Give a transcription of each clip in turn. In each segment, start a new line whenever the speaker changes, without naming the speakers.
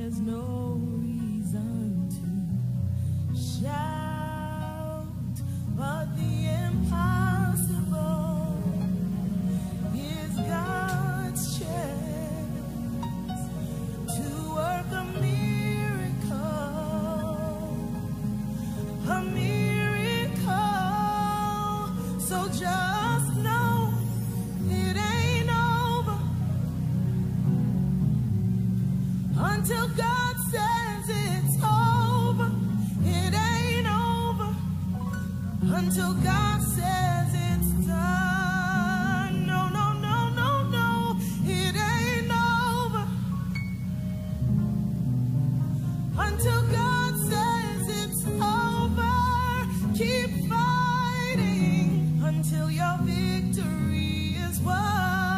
there's no reason to shout, but the impossible is God's chance to work a miracle. So just know it ain't over until God says it's over. It ain't over until God says it's done. No, no, no, no, no. It ain't over until God says it's over. Keep fighting until your victory is won.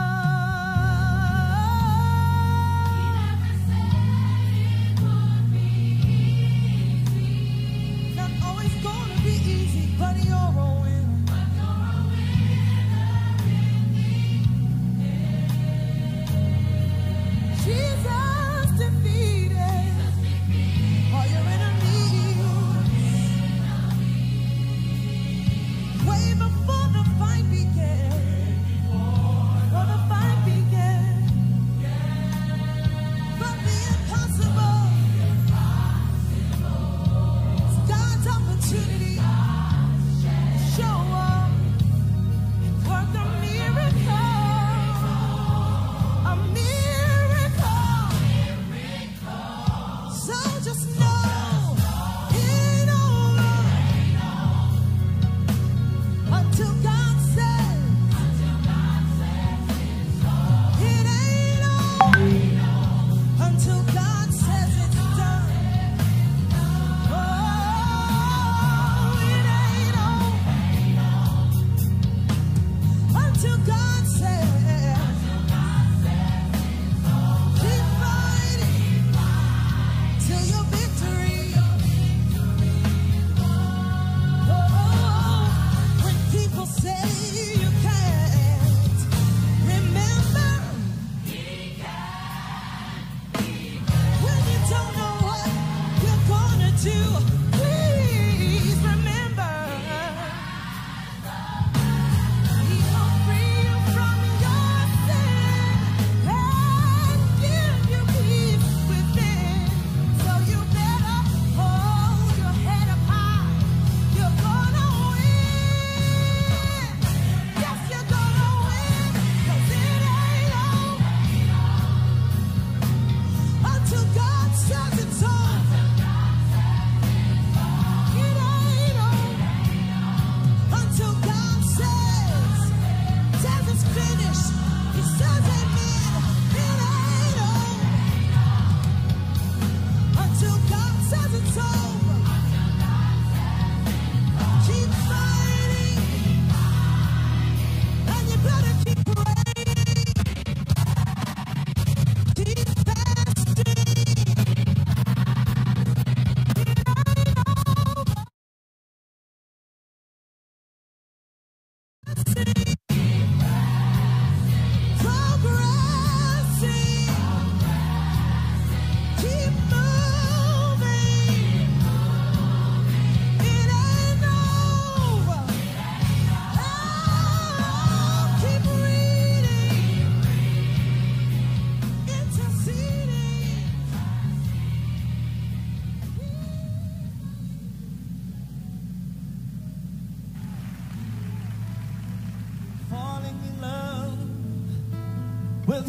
With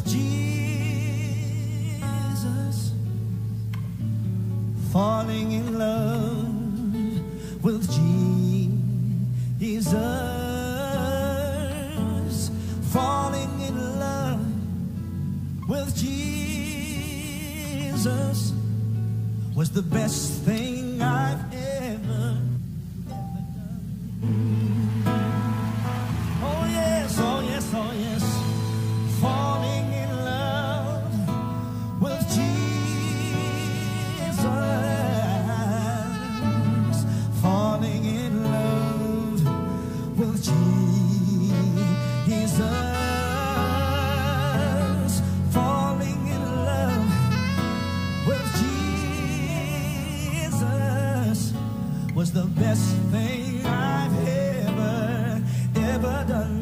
Jesus, falling in love with Jesus, falling in love with Jesus was the best thing I've ever done. Oh yes, oh yes, oh yes. Falling in love with Jesus, falling in love with Jesus, falling in love with Jesus. was the best thing I've ever done.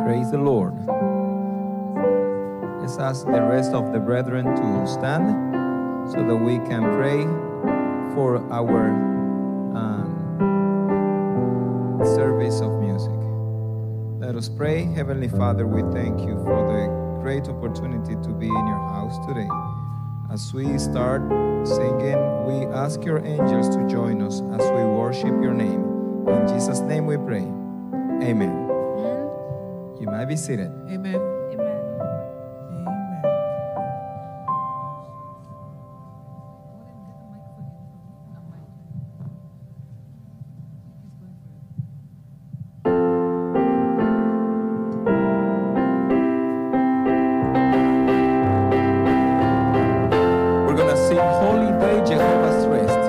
Praise the Lord. Let's ask the rest of the brethren to stand so that we can pray for our service of music. Let us pray. Heavenly Father, we thank you for the great opportunity to be in your house today. As we start singing, we ask your angels to join us as we worship your name. In Jesus' name we pray. Amen. You might be seated.
Amen.
We're going to sing Holy Day, Jehovah's Rest.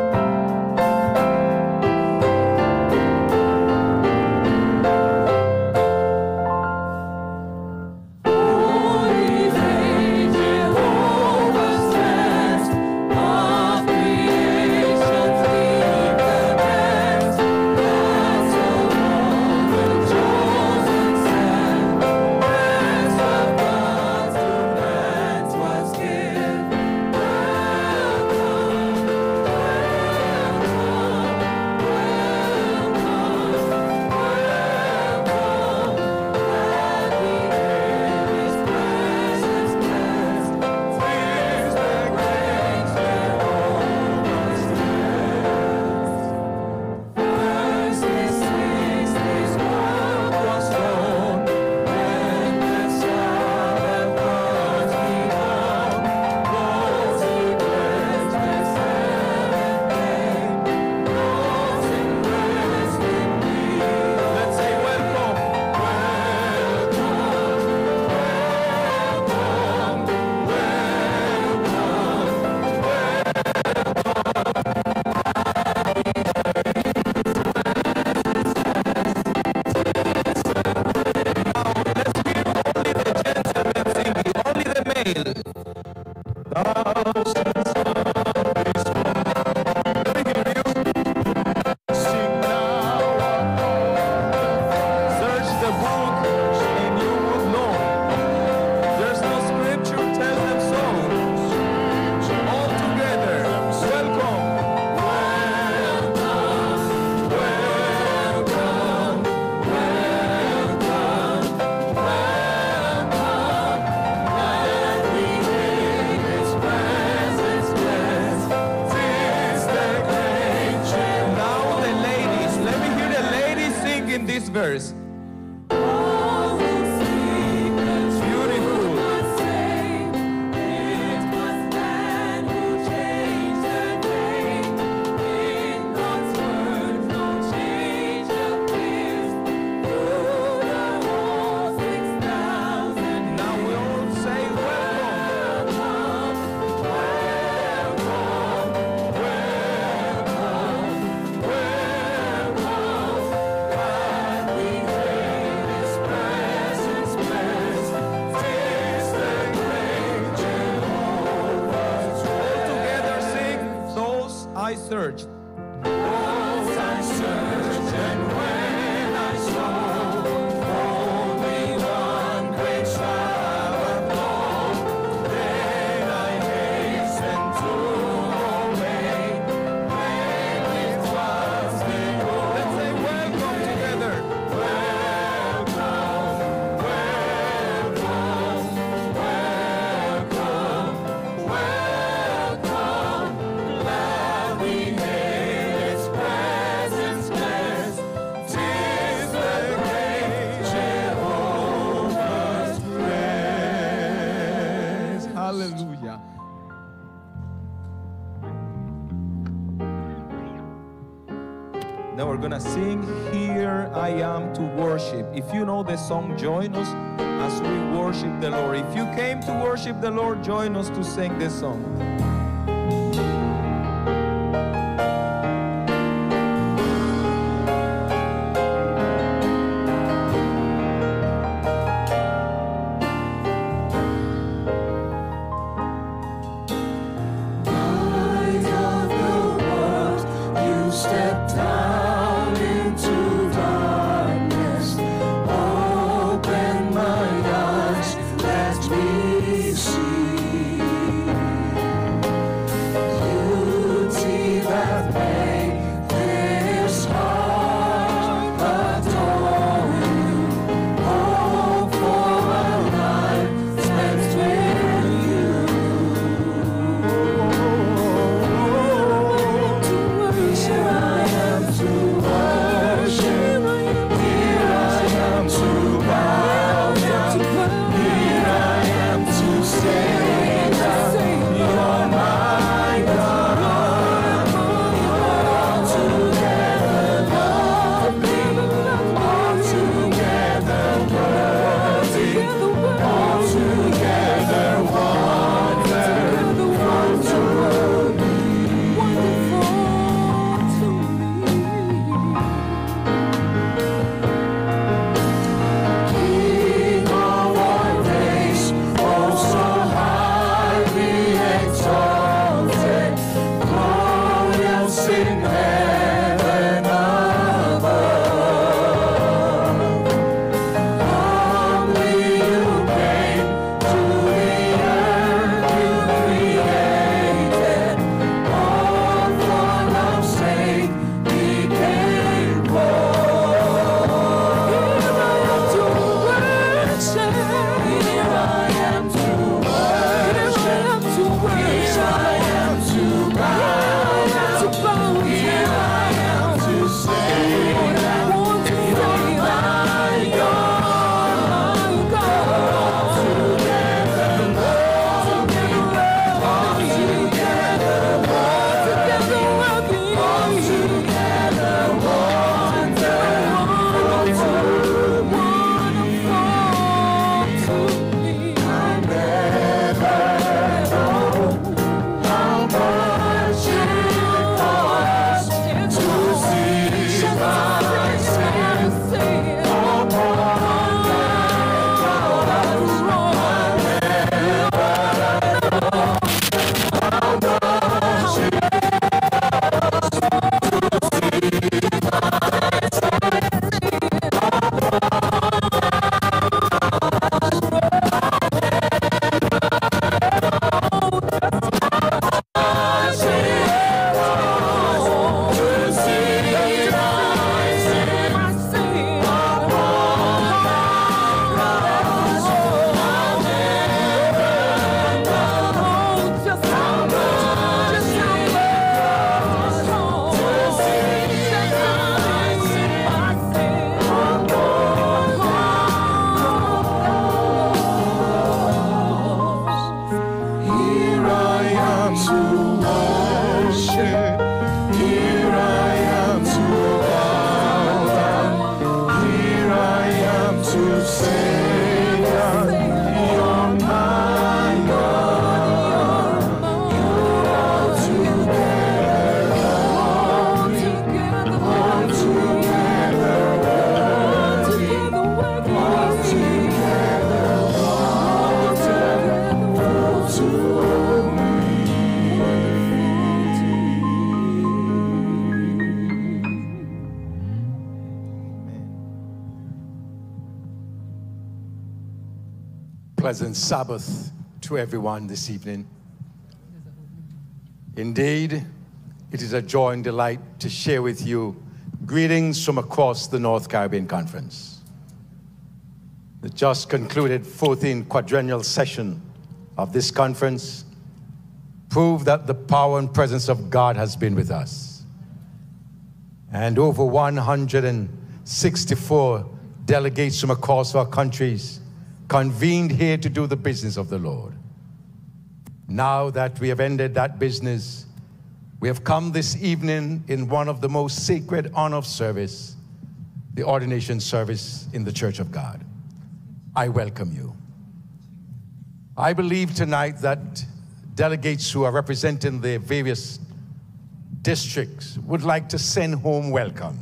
Verse. Searched. Hallelujah. Now we're gonna sing Here I Am to Worship. If you know the song, join us as we worship the Lord. If you came to worship the Lord, join us to sing this song.
Down into darkness, open my
Pleasant Sabbath to everyone this evening. Indeed, it is a joy and delight to share with you greetings from across the North Caribbean Conference. The just concluded 14th quadrennial session of this conference proved that the power and presence of God has been with us. And over 164 delegates from across our countries convened here to do the business of the Lord. Now that we have ended that business, we have come this evening in one of the most sacred honor of service, the ordination service in the Church of God. I welcome you. I believe tonight that delegates who are representing the various districts would like to send home welcome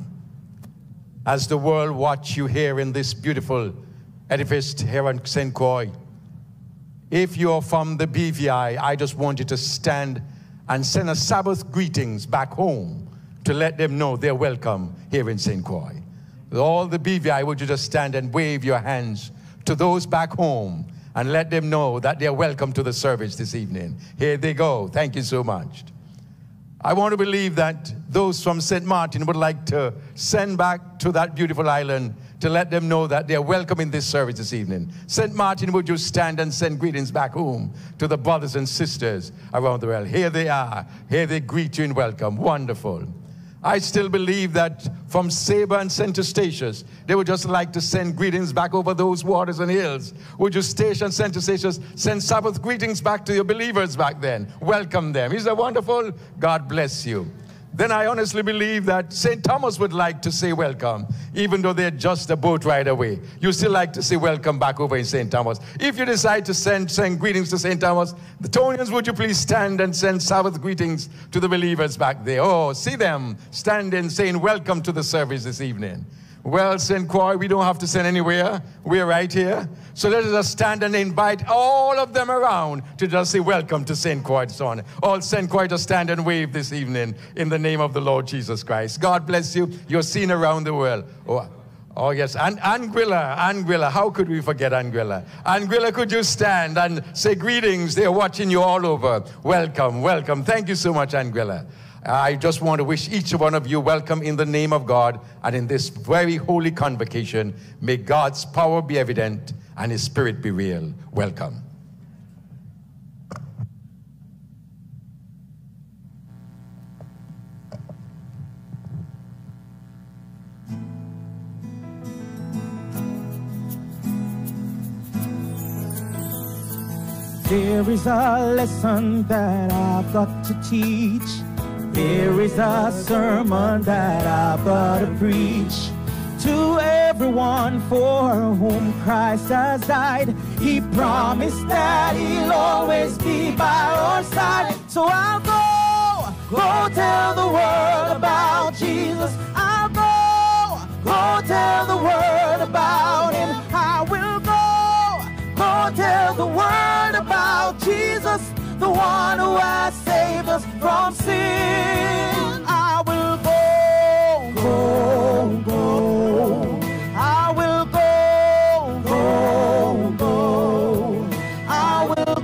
as the world watch you here in this beautiful edifice here in St. Croix. If you're from the BVI, I just want you to stand and send a Sabbath greetings back home to let them know they're welcome here in St. Croix. With all the BVI, would you just stand and wave your hands to those back home and let them know that they're welcome to the service this evening. Here they go. Thank you so much. I want to believe that those from St. Martin would like to send back to that beautiful island to let them know that they're welcome in this service this evening. St. Martin, would you stand and send greetings back home to the brothers and sisters around the world? Here they are. Here they greet you and welcome. Wonderful. I still believe that from Sabre and St. Eustatius, they would just like to send greetings back over those waters and hills. Would you, Station St. Eustatius, send Sabbath greetings back to your believers back then? Welcome them. Isn't that wonderful? God bless you. Then I honestly believe that St. Thomas would like to say welcome, even though they're just a boat ride away. You still like to say welcome back over in St. Thomas. If you decide to send greetings to St. Thomas, the Tonians, would you please stand and send Sabbath greetings to the believers back there? Oh, see them standing saying welcome to the service this evening. Well, St. Croix, we don't have to send anywhere. We're right here. So let us just stand and invite all of them around to just say welcome to St. Croix. All St. Croix just stand and wave this evening in the name of the Lord Jesus Christ. God bless you. You're seen around the world. Oh yes, and Anguilla, how could we forget Anguilla? Anguilla, could you stand and say greetings? They're watching you all over. Welcome, welcome. Thank you so much, Anguilla. I just want to wish each one of you welcome in the name of God and in this very holy convocation. May God's power be evident and His Spirit be real. Welcome.
There is a lesson that I've got to teach. There is a sermon that I've got to preach. To everyone for whom Christ has died, He promised that He'll always be by our side. So I'll go tell the world about Jesus. I'll go tell the world about Him. I will go tell the world about Jesus, the one who has saved us from sin. I will go. I will go. I will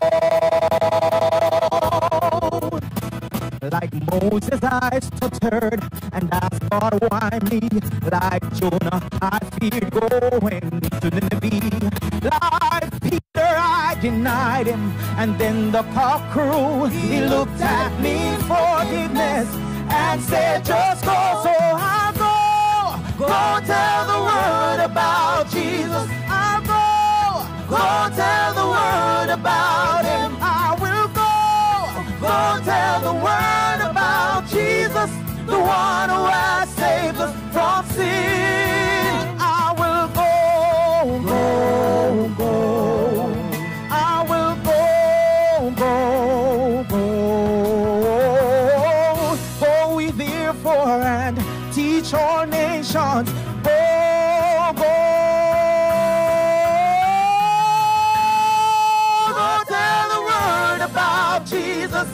go. Like Moses, I stuttered and asked God, why me? Like Jonah, I feared going to Nineveh. Like Peter, I denied Him, and then the cock crew. He looked at me, forgiveness, and said, just go. So I'll go tell the world about Jesus. I'll go tell the world about Him. I will go tell the world about Jesus, the one who has saved us from sin. I will go. I will go ye therefore and teach all nations. Go tell the world about Jesus.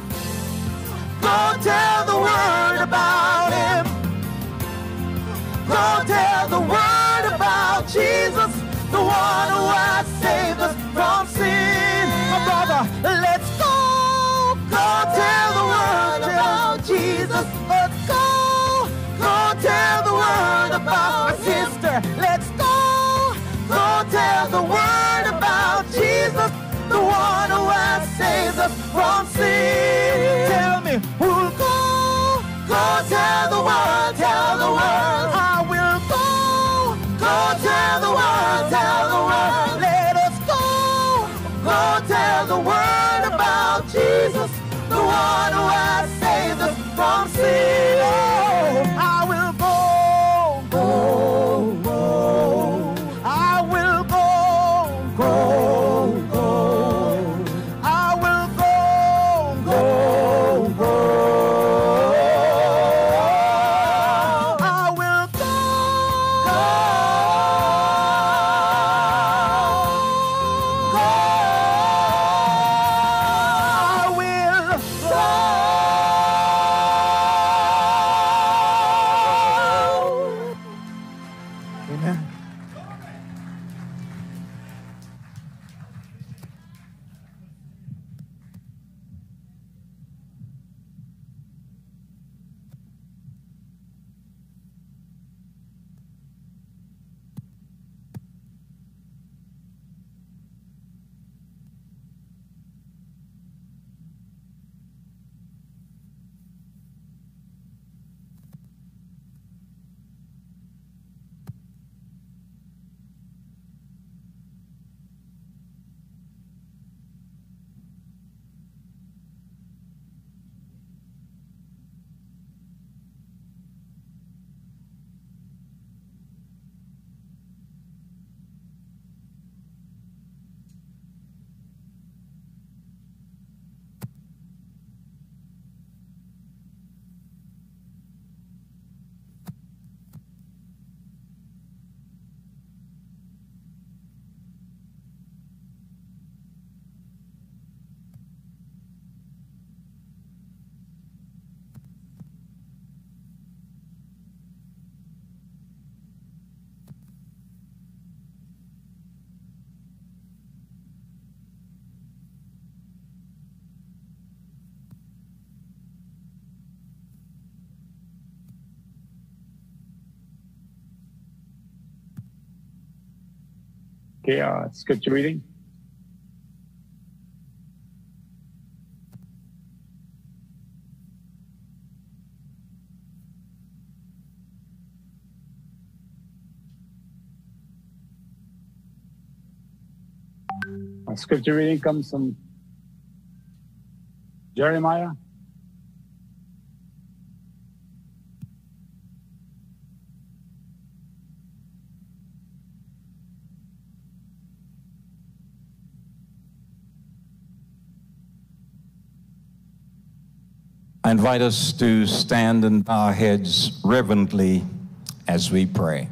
Go tell the world about Him. Go tell the world about Jesus, the one who has saved us
Okay, scripture reading. Our scripture reading comes from Jeremiah.
I invite us to stand and bow our heads reverently as we pray.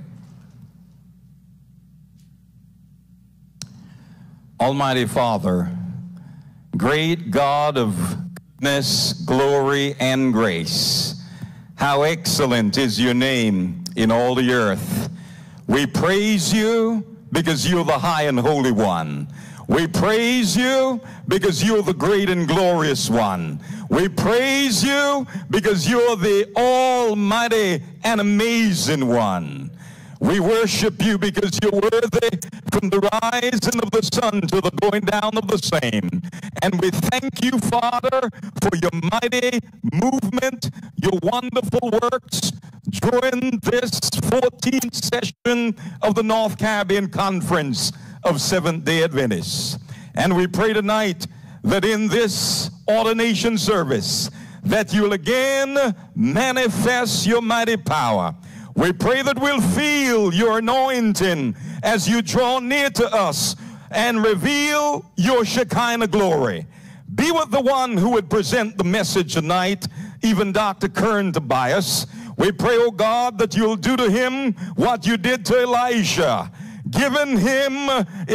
Almighty Father, great God of goodness, glory, and grace, how excellent is your name in all the earth. We praise you because you're the high and holy one. We praise you because you're the great and glorious one. We praise you because you're the almighty and amazing one. We worship you because you're worthy from the rising of the sun to the going down of the same. And we thank you, Father, for your mighty movement, your wonderful works during this 14th session of the North Caribbean Conference of Seventh-day Adventists. And we pray tonight that in this ordination service, that you'll again manifest your mighty power. We pray that we'll feel your anointing as you draw near to us and reveal your Shekinah glory. Be with the one who would present the message tonight, even Dr. Kern Tobias. We pray, oh God, that you'll do to him what you did to Elijah, giving him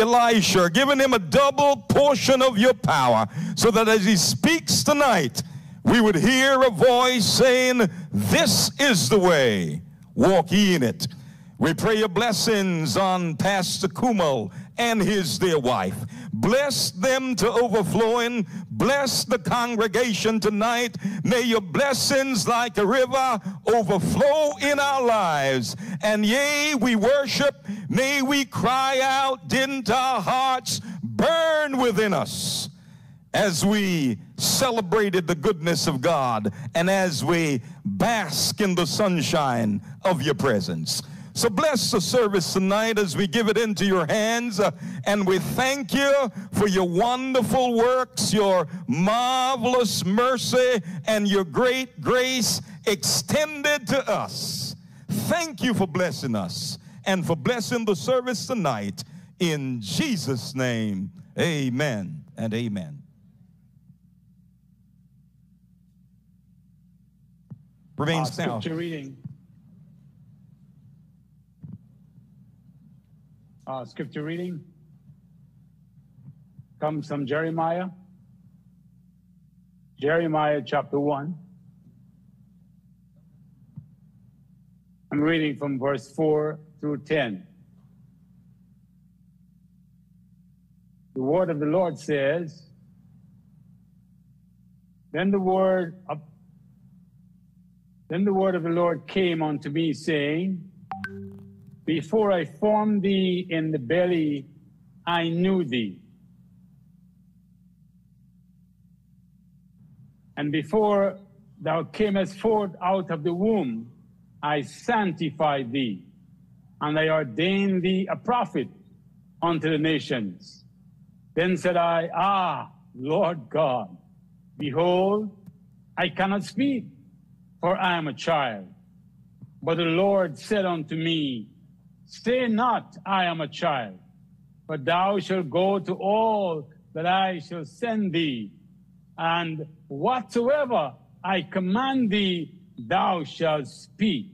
a double portion of your power, so that as he speaks tonight, we would hear a voice saying, "This is the way. Walk ye in it." We pray your blessings on Pastor Kumal and his dear wife. Bless them to overflowing. Bless the congregation tonight. May your blessings like a river overflow in our lives. And yea, we worship. May we cry out, didn't our hearts burn within us as we celebrated the goodness of God and as we bask in the sunshine of your presence. So bless the service tonight as we give it into your hands, and we thank you for your wonderful works, your marvelous mercy, and your great grace extended to us. Thank you for blessing us and for blessing the service tonight. In Jesus' name, amen and amen. Remain now.
Scripture reading. Scripture reading comes from Jeremiah. Jeremiah chapter 1. I'm reading from verse 4 through 10. The word of the Lord says, Then the word of the Lord came unto me, saying, Before I formed thee in the belly, I knew thee. And before thou camest forth out of the womb, I sanctified thee, and I ordained thee a prophet unto the nations. Then said I, Ah, Lord God, behold, I cannot speak, for I am a child. But the Lord said unto me, Say not, I am a child, but thou shalt go to all that I shall send thee, and whatsoever I command thee, thou shalt speak.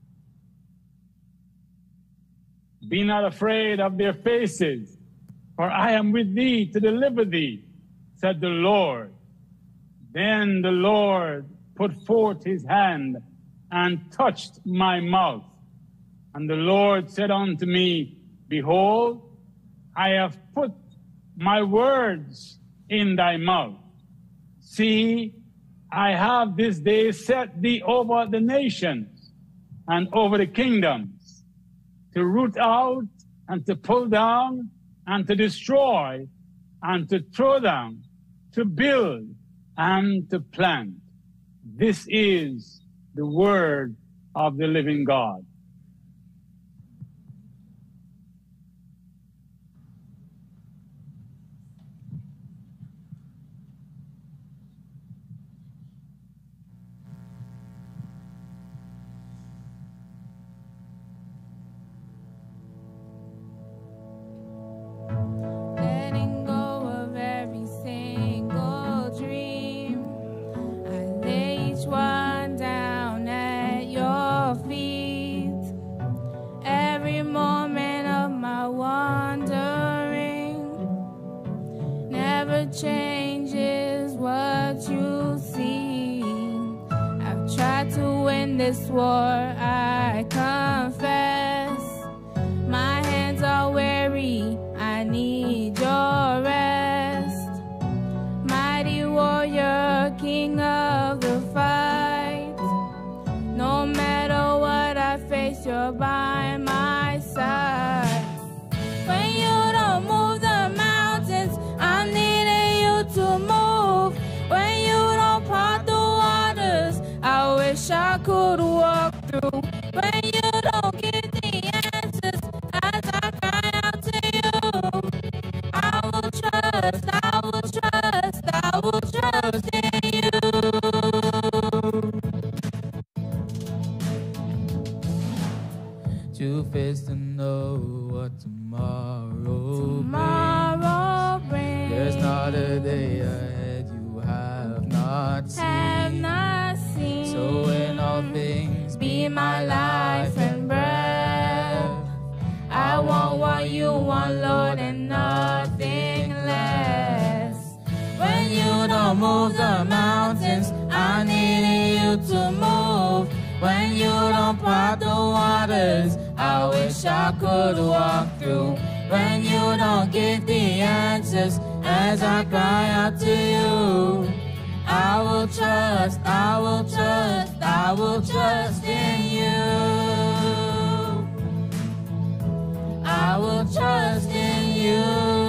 Be not afraid of their faces, for I am with thee to deliver thee, said the Lord. Then the Lord put forth his hand and touched my mouth. And the Lord said unto me, Behold, I have put my words in thy mouth. See, I have this day set thee over the nations and over the kingdoms, to root out and to pull down and to destroy and to throw down, to build and to plant. This is the word of the living God.
Letting go of every single dream, I lay each one down at your feet. Every moment of my wandering never changes what you see. I've tried to win this war, I confess. My hands are weary, I need your rest. Mighty warrior, king of the fight. No matter what I face, you're by my side. When you don't move the mountains, I'm needing you to move. When you don't part the waters, I wish I could walk through. When you don't give the answers, as I cry out to you, I will trust, I will trust, I will trust in you.
Too fast to know what tomorrow
brings.
There's not a day ahead you have not seen.
So
in all things
be my life and breath. I want what you want, Lord, and nothing less. When you don't move the mountains, I need you to move. When you don't part the waters, I wish I could walk through. When you don't give the answers, as I cry out to you, I will trust, I will trust, I will trust in you. I will trust in you.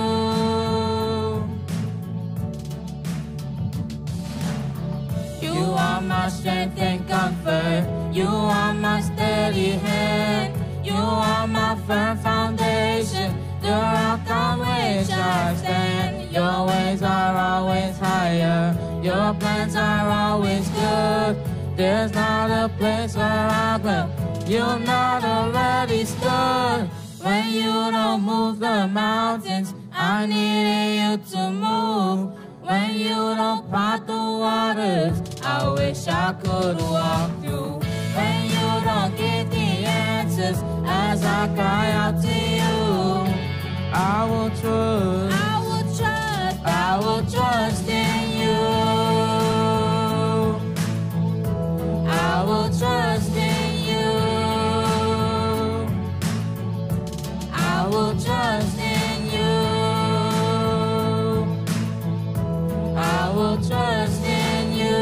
You are my strength and comfort. You are my steady hand. You are my firm foundation, the rock on which I stand. Your ways are always higher. Your plans are always good. There's not a place where I go you're not already stood. When you don't move the mountains, I need you to move. When you don't part the waters, I wish I could walk through. When you don't give the answers, as I cry out to you,
I will trust,
I will trust, I will trust in you. I will trust in you. I will trust in you. I will trust in you.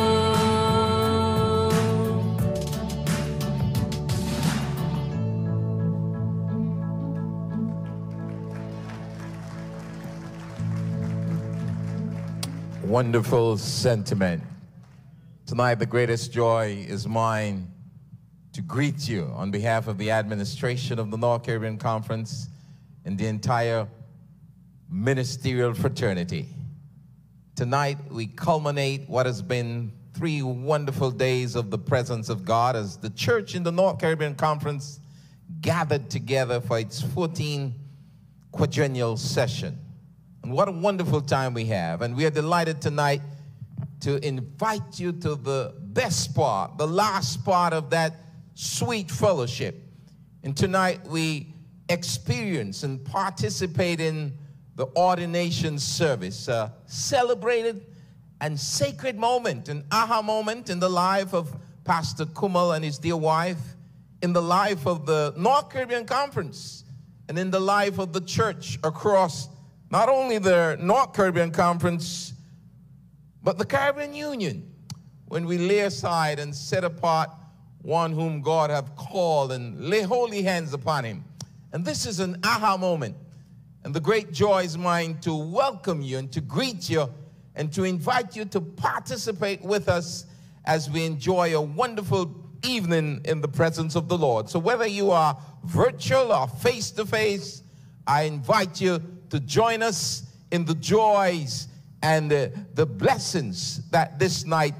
Wonderful sentiment. Tonight, the greatest joy is mine to greet you on behalf of the administration of the North Caribbean Conference and the entire ministerial fraternity. Tonight, we culminate what has been 3 wonderful days of the presence of God as the church in the North Caribbean Conference gathered together for its 14th quadrennial session. And what a wonderful time we have. And we are delighted tonight to invite you to the best part, the last part of that sweet fellowship. And tonight we experience and participate in the ordination service, a celebrated and sacred moment, an aha moment in the life of Pastor Kumal and his dear wife, in the life of the North Caribbean Conference, and in the life of the church across not only the North Caribbean Conference, but the Caribbean Union, when we lay aside and set apart one whom God have called and lay holy hands upon him. And this is an aha moment
And the great joy is mine to welcome you and to greet you and to invite you to participate with us as we enjoy a wonderful evening in the presence of the Lord. So whether you are virtual or face-to-face, I invite you to join us in the joys and the blessings that this night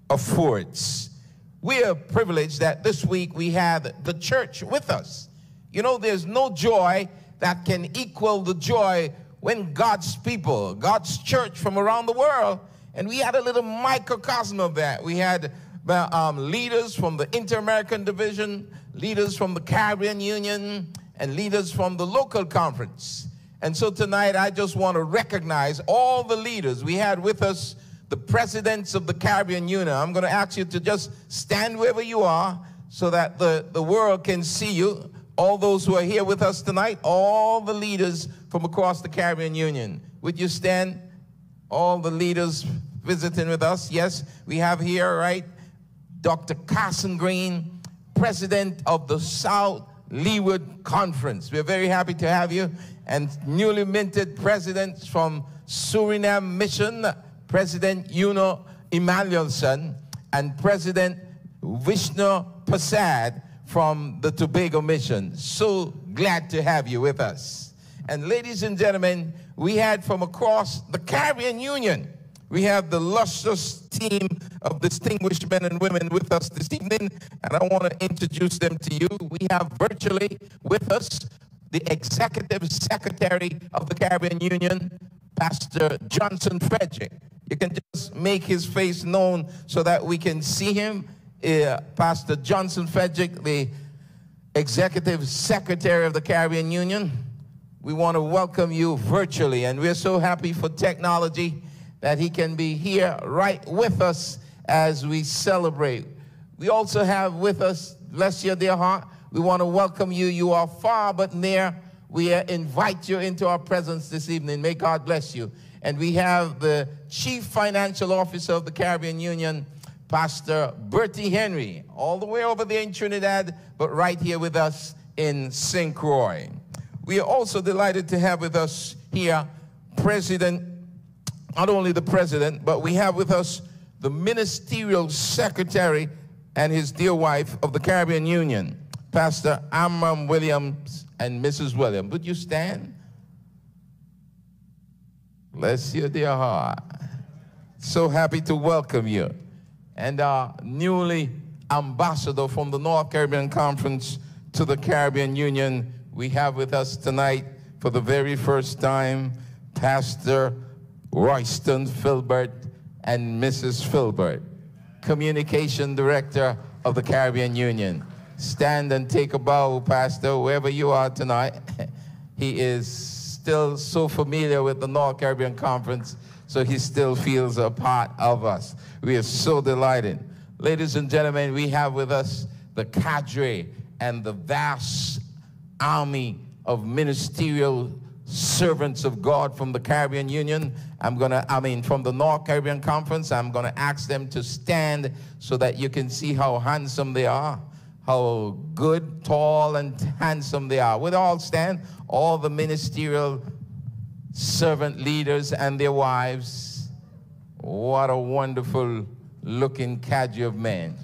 affords. We are privileged that this week we had the church with us. You know, there's no joy that can equal the joy when God's people, God's church from around the world, and we had a little microcosm of that. We had leaders from the Inter-American Division, leaders from the Caribbean Union, and leaders from the local conference. And so tonight I just want to recognize all the leaders. We had with us the presidents of the Caribbean Union. I'm going to ask you to just stand wherever you are so that the world can see you. All those who are here with us tonight, all the leaders from across the Caribbean Union. Would you stand? All the leaders visiting with us. Yes, we have here, right, Dr. Carson Green, president of the South Leeward Conference. We're very happy to have you. And newly minted presidents from Suriname Mission, President Yuno Emmanuelson, and President Vishnu Prasad from the Tobago Mission. So glad to have you with us. And ladies and gentlemen, we had from across the Caribbean Union, we have the lustrous team of distinguished men and women with us this evening, and I want to introduce them to you. We have virtually with us the Executive Secretary of the Caribbean Union, Pastor Johnson Frederick. You can just make his face known so that we can see him. Pastor Johnson Frederick, the Executive Secretary of the Caribbean Union. We want to welcome you virtually, and we're so happy for technology that he can be here right with us as we celebrate. We also have with us, bless your dear heart, we want to welcome you. You are far but near. We invite you into our presence this evening. May God bless you. And we have the Chief Financial Officer of the Caribbean Union, Pastor Bertie Henry, all the way over there in Trinidad, but right here with us in St. Croix. We are also delighted to have with us here not only the President, but we have with us the Ministerial Secretary and his dear wife of the Caribbean Union, Pastor Amram Williams and Mrs. Williams. Would you stand? Bless your dear heart. So happy to welcome you. And our newly ambassador from the North Caribbean Conference to the Caribbean Union, we have with us tonight for the very first time, Pastor Royston Filbert and Mrs. Filbert, Communication Director of the Caribbean Union. Stand and take a bow, Pastor, wherever you are tonight. He is still so familiar with the North Caribbean Conference, so he still feels a part of us. We are so delighted. Ladies and gentlemen, we have with us the cadre and the vast army of ministerial servants of God from the Caribbean Union. From the North Caribbean Conference. I'm going to ask them to stand so that you can see how handsome they are, how good, tall, and handsome they are. Would all stand? All the ministerial servant leaders and their wives. What a wonderful looking cadre of men.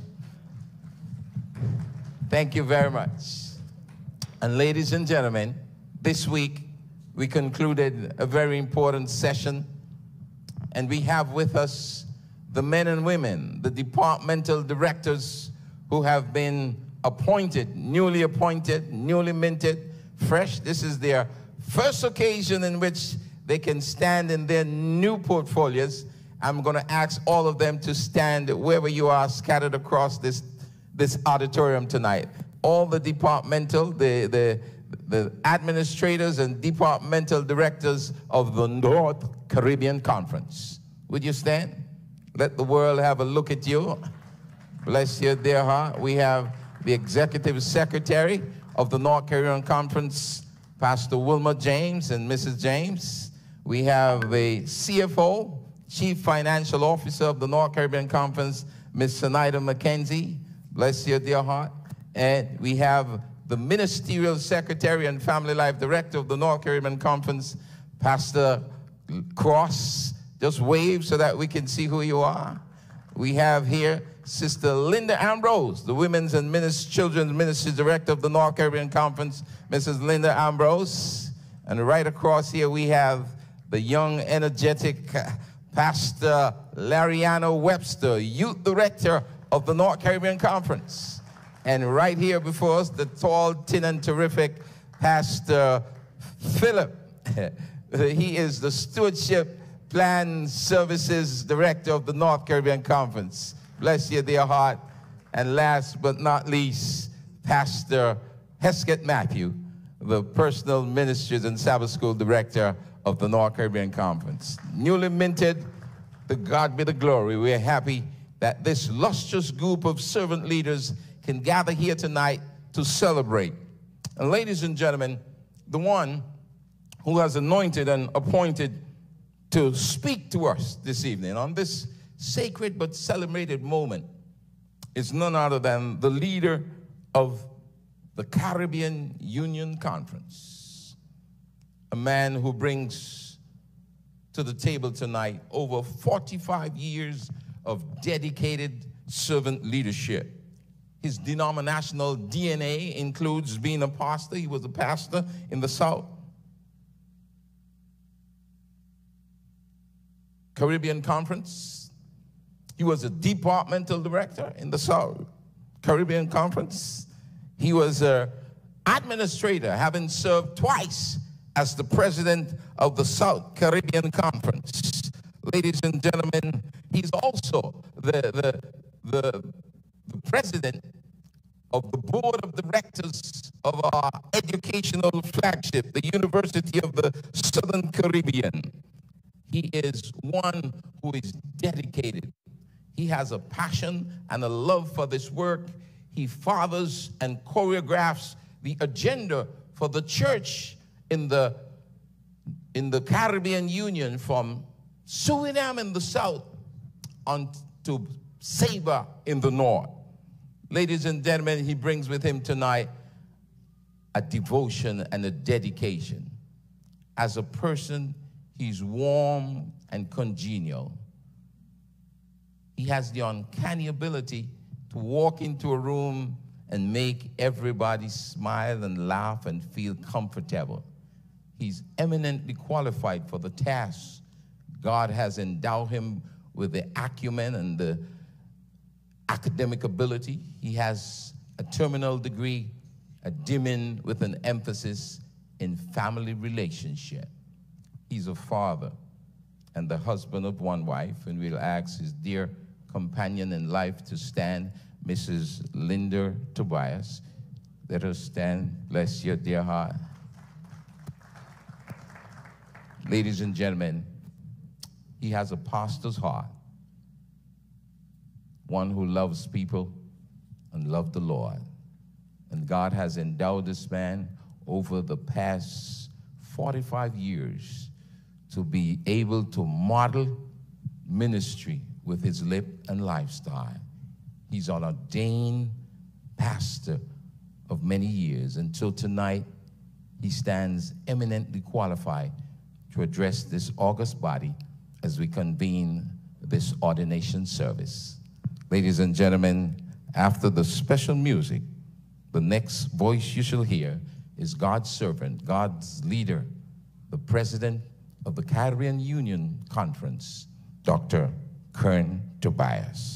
Thank you very much. And ladies and gentlemen, this week we concluded a very important session, and we have with us the men and women, the departmental directors who have been appointed, newly minted, fresh. This is their first occasion in which they can stand in their new portfolios. I'm going to ask all of them to stand wherever you are scattered across this auditorium tonight. All the departmental, the administrators and departmental directors of the North Caribbean Conference. Would you stand? Let the world have a look at you. Bless your dear heart. We have the Executive Secretary of the North Caribbean Conference, Pastor Wilma James and Mrs. James. We have the CFO, Chief Financial Officer of the North Caribbean Conference, Ms. Sanida McKenzie. Bless your dear heart. And we have the Ministerial Secretary and Family Life Director of the North Caribbean Conference, Pastor Cross. Just wave so that we can see who you are. We have here Sister Linda Ambrose, the Women's and Children's Ministry Director of the North Caribbean Conference, Mrs. Linda Ambrose. And right across here we have the young, energetic Pastor Lariano Webster, Youth Director of the North Caribbean Conference. And right here before us, the tall, thin, and terrific Pastor Philip. He is the Stewardship Plan Services Director of the North Caribbean Conference. Bless you, dear heart. And last but not least, Pastor Hesketh Matthew, the Personal Ministries and Sabbath School Director of the North Caribbean Conference. Newly minted, to God be the glory. We are happy that this lustrous group of servant leaders can gather here tonight to celebrate. And ladies and gentlemen, the one who has anointed and appointed to speak to us this evening on this sacred but celebrated moment is none other than the leader of the Caribbean Union Conference, a man who brings to the table tonight over 45 years of dedicated servant leadership. His denominational DNA includes being a pastor. He was a pastor in the South Caribbean Conference. He was a departmental director in the South Caribbean Conference. He was an administrator, having served twice as the president of the South Caribbean Conference. Ladies and gentlemen, he's also the president of the board of directors of our educational flagship, the University of the Southern Caribbean. He is one who is dedicated. He has a passion and a love for this work. He fathers and choreographs the agenda for the church in the Caribbean Union, from Suriname in the south on to Saba in the north. Ladies and gentlemen, he brings with him tonight a devotion and a dedication. As a person, he's warm and congenial. He has the uncanny ability to walk into a room and make everybody smile and laugh and feel comfortable. He's eminently qualified for the task. God has endowed him with the acumen and the academic ability. He has a terminal degree, a DMin with an emphasis in family relationship. He's a father and the husband of one wife, and we'll ask his dear companion in life to stand, Mrs. Linda Tobias. Let her stand. Bless your dear heart. Ladies and gentlemen, he has a pastor's heart, one who loves people and loves the Lord. And God has endowed this man over the past 45 years to be able to model ministry with his lip and lifestyle. He's an ordained pastor of many years. Until tonight, he stands eminently qualified to address this august body as we convene this ordination service. Ladies and gentlemen, after the special music, the next voice you shall hear is God's servant, God's leader, the president of the Quadrennial Union Conference, Dr. Kern Tobias.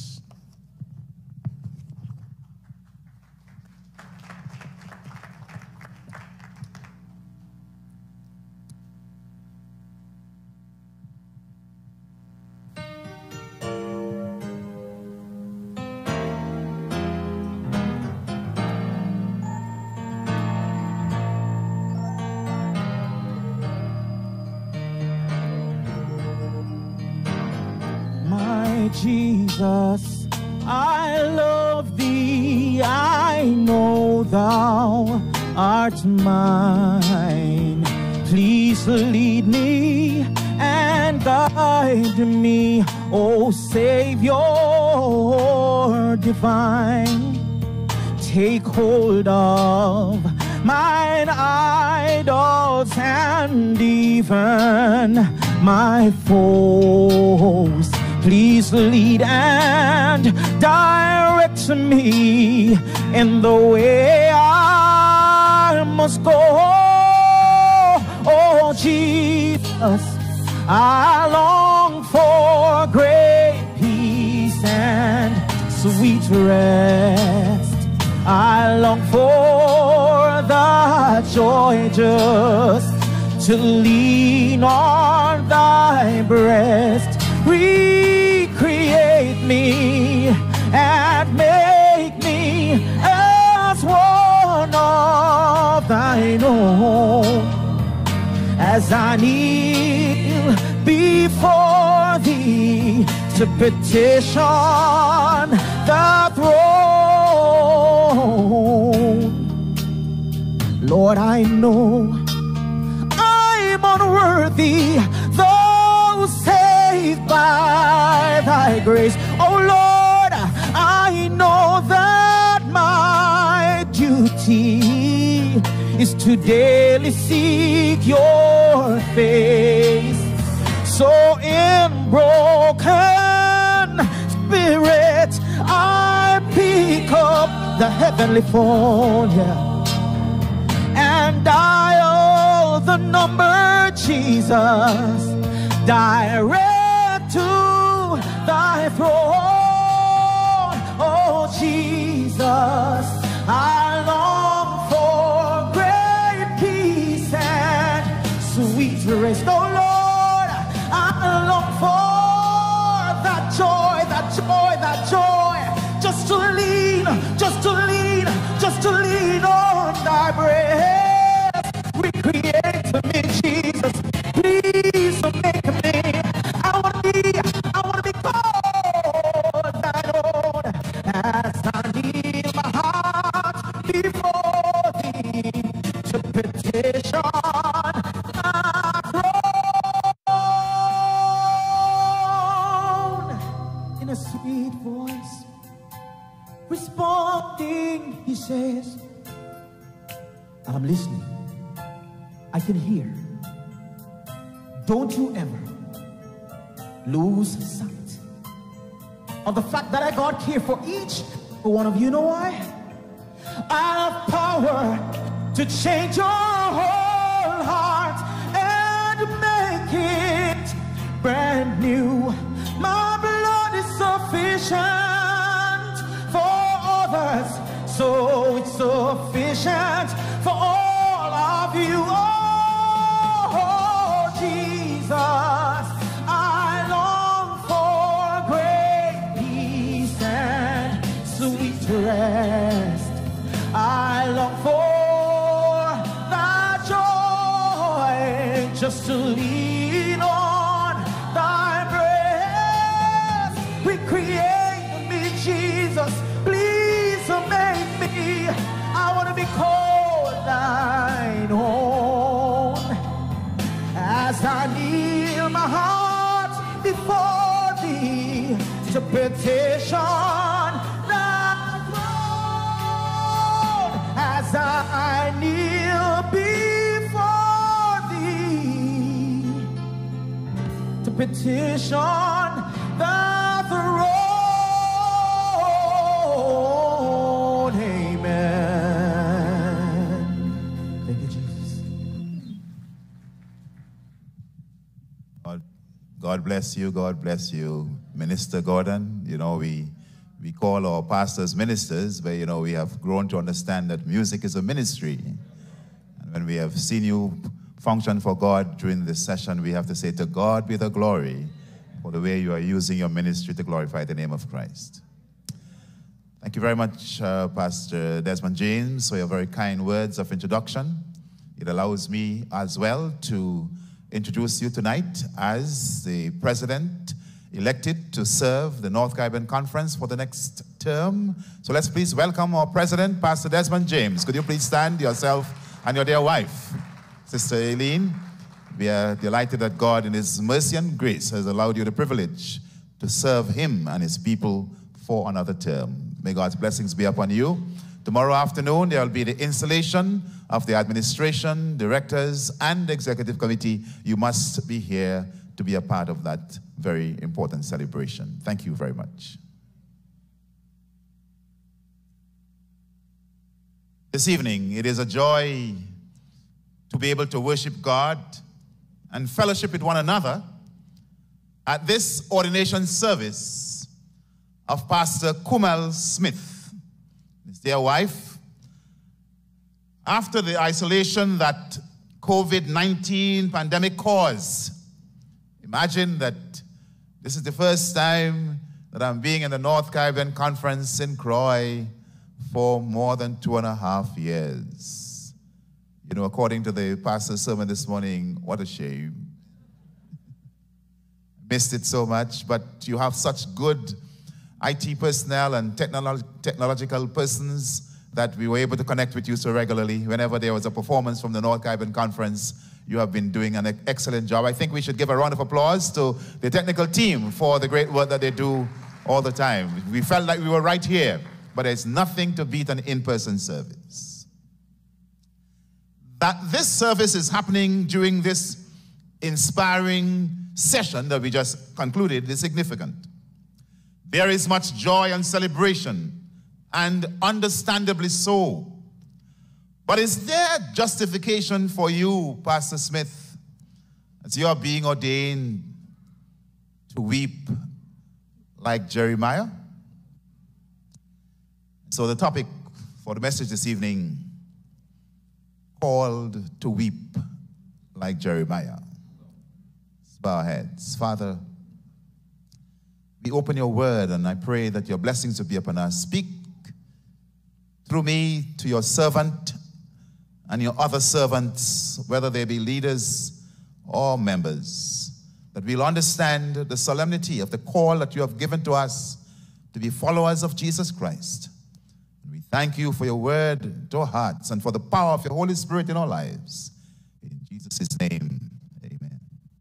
Jesus, I love thee, I know thou art mine. Please lead me and guide me, O Savior divine. take hold of mine idols and even my foes. Please lead and direct me in the way I must go. Oh Jesus, I long for great peace and sweet rest. I long for the joy just to lean on thy breast. Recreate me and make me as one of thine own, as I kneel before thee to petition the throne. Lord, I know I'm unworthy, though saved by thy grace. Oh Lord, I know that my duty is to daily seek your face. So in broken spirit I pick up the heavenly phone, yeah, and dial the number, Jesus, direct to thy throne. Oh Jesus, I long for great peace and sweet rest. Oh Lord, I long for that joy, that joy, that joy, just to lean, just to lean, just to lean on thy breast. Recreate me, Jesus, please make me. I want to be called thine own, as I kneel my heart before thee to petition thy throne. In a sweet voice, responding, he says, I'm listening. I can hear. Don't you ever lose sight of the fact that I got care for each one of you. You know why? I have power to change your whole heart and make it brand new. My blood is sufficient for others, so it's sufficient for all of you. Oh, Jesus, I long for great peace and sweet rest. I long for that joy, just to lean on thy breast. Recreate me, Jesus, please make me. I want to be called thine own, as I kneel my heart before thee to petition thy throne, as I kneel before thee to petition the throne. Amen. Thank you, Jesus.
God bless you. God bless you, Minister Gordon. You know, we call our pastors ministers, but, you know, we have grown to understand that music is a ministry. And when we have seen you function for God during this session, we have to say, to God be the glory for the way you are using your ministry to glorify the name of Christ. Thank you very much, Pastor Desmond James, for your very kind words of introduction. It allows me as well to introduce you tonight as the president elected to serve the North Caribbean Conference for the next term. So let's please welcome our president, Pastor Desmond James. Could you please stand, yourself and your dear wife, Sister Eileen? We are delighted that God in his mercy and grace has allowed you the privilege to serve him and his people for another term. May God's blessings be upon you. Tomorrow afternoon, there will be the installation of the administration, directors, and executive committee. You must be here to be a part of that very important celebration. Thank you very much. This evening, it is a joy to be able to worship God and fellowship with one another at this ordination service of Pastor Kumal Smith, his dear wife. After the isolation that COVID-19 pandemic caused, imagine that this is the first time that I'm being in the North Caribbean Conference in Croy for more than 2.5 years. You know, according to the pastor's sermon this morning, what a shame. Missed it so much, but you have such good IT personnel and technological persons that we were able to connect with you so regularly. Whenever there was a performance from the North Caribbean Conference, you have been doing an excellent job. I think we should give a round of applause to the technical team for the great work that they do all the time. We felt like we were right here, but there's nothing to beat an in-person service. That this service is happening during this inspiring session that we just concluded is significant. There is much joy and celebration, and understandably so. But is there justification for you, Pastor Smith, as you are being ordained, to weep like Jeremiah? So the topic for the message this evening, called to weep like Jeremiah. Let's bow our heads. Father, we open your word, and I pray that your blessings will be upon us. Speak through me to your servant and your other servants, whether they be leaders or members, that we'll understand the solemnity of the call that you have given to us to be followers of Jesus Christ. And we thank you for your word to our hearts and for the power of your Holy Spirit in our lives. In Jesus' name, amen.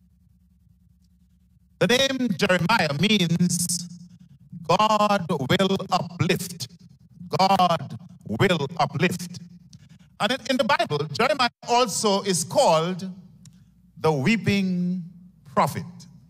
The name Jeremiah means God will uplift. God will uplift. And in the Bible, Jeremiah also is called the weeping prophet.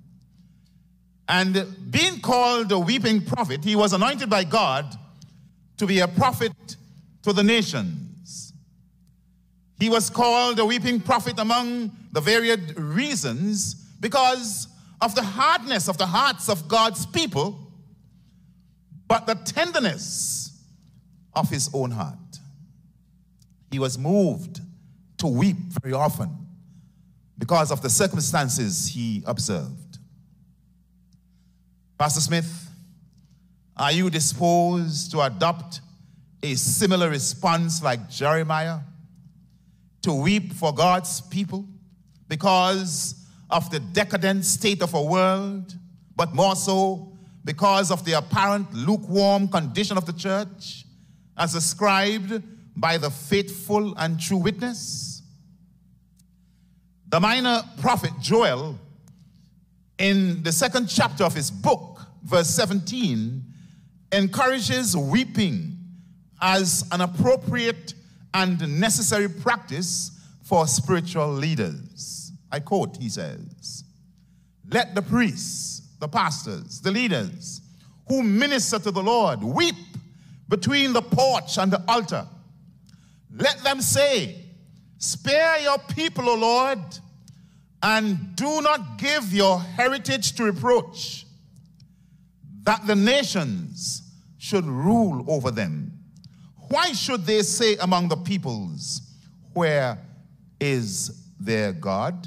And being called the weeping prophet, he was anointed by God to be a prophet to the nations. He was called the weeping prophet among the varied reasons because of the hardness of the hearts of God's people, but the tenderness of his own heart. He was moved to weep very often because of the circumstances he observed. Pastor Smith, are you disposed to adopt a similar response like Jeremiah, to weep for God's people because of the decadent state of our world, but more so because of the apparent lukewarm condition of the church as described by the faithful and true witness? The minor prophet Joel, in the 2nd chapter of his book, verse 17, encourages weeping as an appropriate and necessary practice for spiritual leaders. I quote, he says, "Let the priests, the pastors, the leaders who minister to the Lord weep between the porch and the altar. Let them say, 'Spare your people, O Lord, and do not give your heritage to reproach, that the nations should rule over them. Why should they say among the peoples, where is their God?'"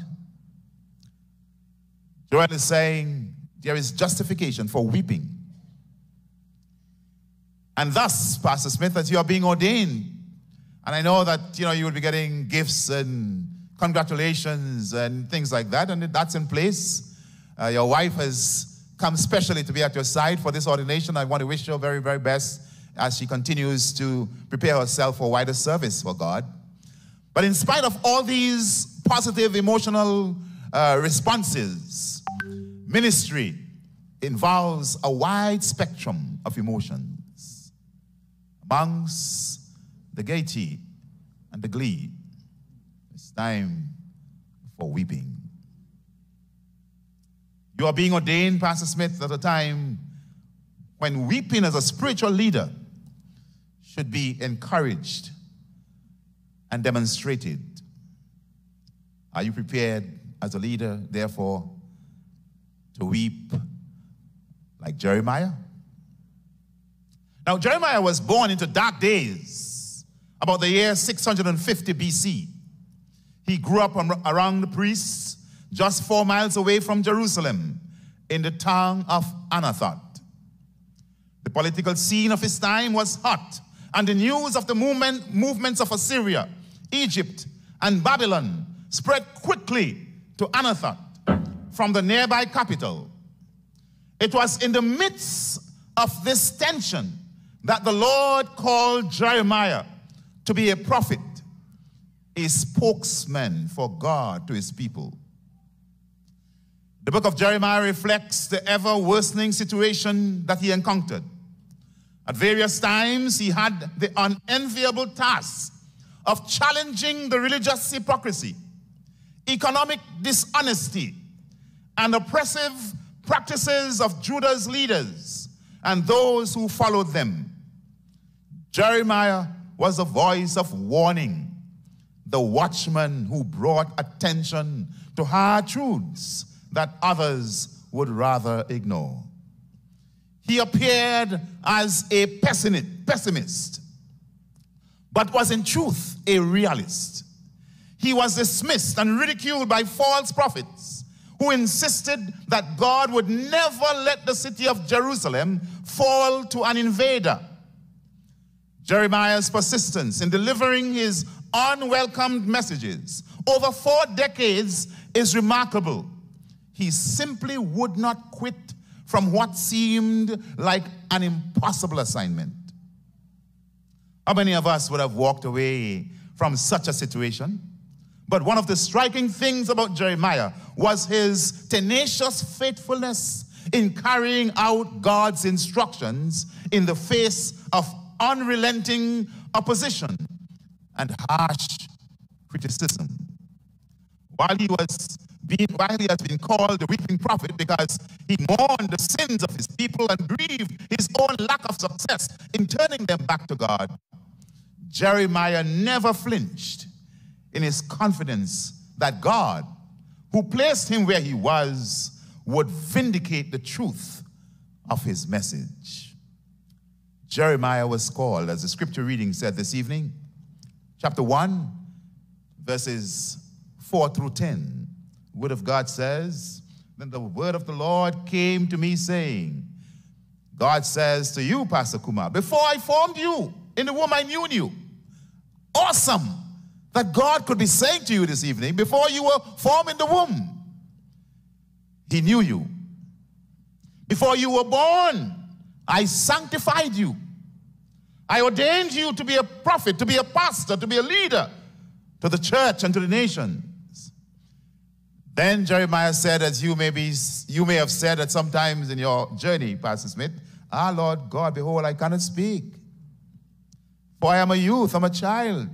Joel is saying there is justification for weeping. And thus, Pastor Smith, as you are being ordained, and I know that you will be getting gifts and congratulations and things like that, and that's in place. Your wife has come specially to be at your side for this ordination. I want to wish you very, very best as she continues to prepare herself for wider service for God. But in spite of all these positive emotional responses, ministry involves a wide spectrum of emotions. Amongst the gaiety and the glee. It's time for weeping. You are being ordained, Pastor Smith, at a time when weeping as a spiritual leader should be encouraged and demonstrated. Are you prepared as a leader, therefore, to weep like Jeremiah? Now, Jeremiah was born into dark days, about the year 650 BC. He grew up around the priests, just 4 miles away from Jerusalem, in the town of Anathoth. The political scene of his time was hot, and the news of the movements of Assyria, Egypt, and Babylon spread quickly to Anathoth from the nearby capital. It was in the midst of this tension that the Lord called Jeremiah to be a prophet, a spokesman for God to his people. The book of Jeremiah reflects the ever-worsening situation that he encountered. At various times, he had the unenviable task of challenging the religious hypocrisy, economic dishonesty, and oppressive practices of Judah's leaders and those who followed them. Jeremiah was a voice of warning, the watchman who brought attention to hard truths that others would rather ignore. He appeared as a pessimist, but was in truth a realist. He was dismissed and ridiculed by false prophets who insisted that God would never let the city of Jerusalem fall to an invader. Jeremiah's persistence in delivering his unwelcomed messages over 4 decades is remarkable. He simply would not quit from what seemed like an impossible assignment. How many of us would have walked away from such a situation? But one of the striking things about Jeremiah was his tenacious faithfulness in carrying out God's instructions in the face of unrelenting opposition and harsh criticism. While he has been called the weeping prophet because he mourned the sins of his people and grieved his own lack of success in turning them back to God, Jeremiah never flinched in his confidence that God, who placed him where he was, would vindicate the truth of his message. Jeremiah was called, as the scripture reading said this evening, chapter 1, verses 4 through 10. The word of God says, "Then the word of the Lord came to me saying," God says to you, Pastor Kumal, "Before I formed you in the womb, I knew you." Awesome that God could be saying to you this evening, before you were formed in the womb, he knew you. Before you were born, I sanctified you. I ordained you to be a prophet, to be a pastor, to be a leader to the church and to the nations. Then Jeremiah said, as you may have said at some times in your journey, Pastor Smith, "Ah, Lord God, behold, I cannot speak. For I am a youth, I'm a child."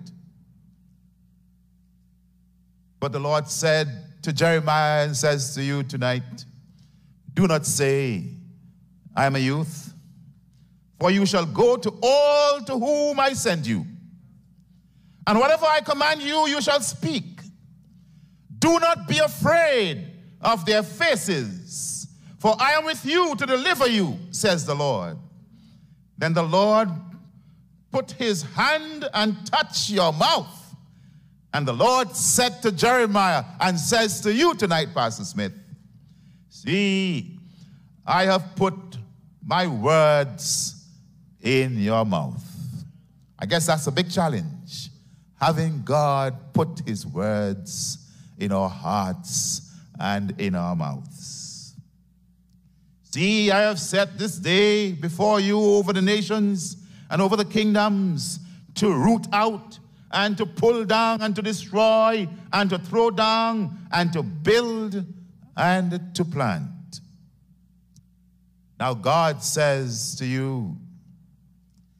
But the Lord said to Jeremiah and says to you tonight, "Do not say, I am a youth, for you shall go to all to whom I send you. And whatever I command you, you shall speak. Do not be afraid of their faces, for I am with you to deliver you, says the Lord." Then the Lord put his hand and touched your mouth. And the Lord said to Jeremiah and says to you tonight, Pastor Smith, "See, I have put my words in your mouth." I guess that's a big challenge, having God put his words in our hearts and in our mouths. "See, I have set this day before you over the nations and over the kingdoms, to root out and to pull down and to destroy and to throw down and to build and to plant." Now God says to you,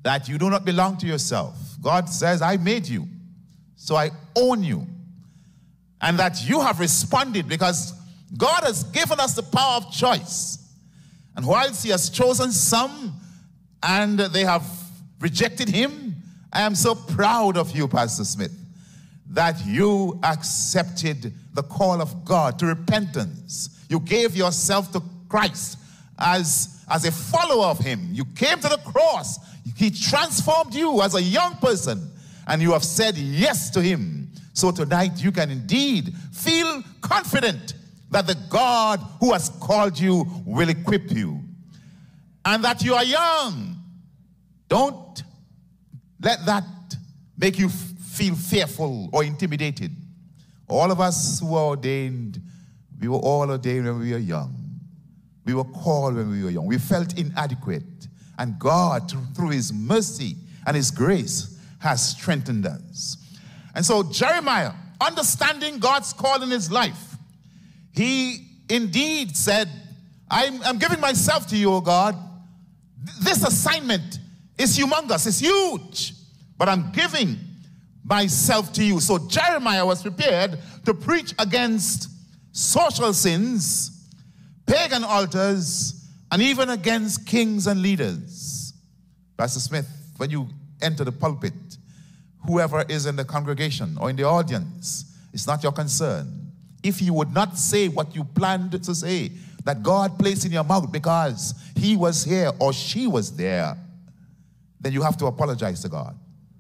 that you do not belong to yourself. God says, I made you, so I own you. And that you have responded because God has given us the power of choice. And whilst he has chosen some and they have rejected him, I am so proud of you, Pastor Smith, that you accepted the call of God to repentance. You gave yourself to Christ as a follower of him. You came to the cross. He transformed you as a young person, and you have said yes to him. So tonight you can indeed feel confident that the God who has called you will equip you, and that you are young. Don't let that make you feel fearful or intimidated. All of us who are ordained, we were all ordained when we were young. We were called when we were young. We felt inadequate. And God, through his mercy and his grace, has strengthened us. And so Jeremiah, understanding God's call in his life, he indeed said, I'm giving myself to you, O God. This assignment is humongous, it's huge, but I'm giving myself to you. So Jeremiah was prepared to preach against social sins, pagan altars, and even against kings and leaders. Pastor Smith, when you enter the pulpit, whoever is in the congregation or in the audience, it's not your concern. If you would not say what you planned to say, that God placed in your mouth because he was here or she was there, then you have to apologize to God.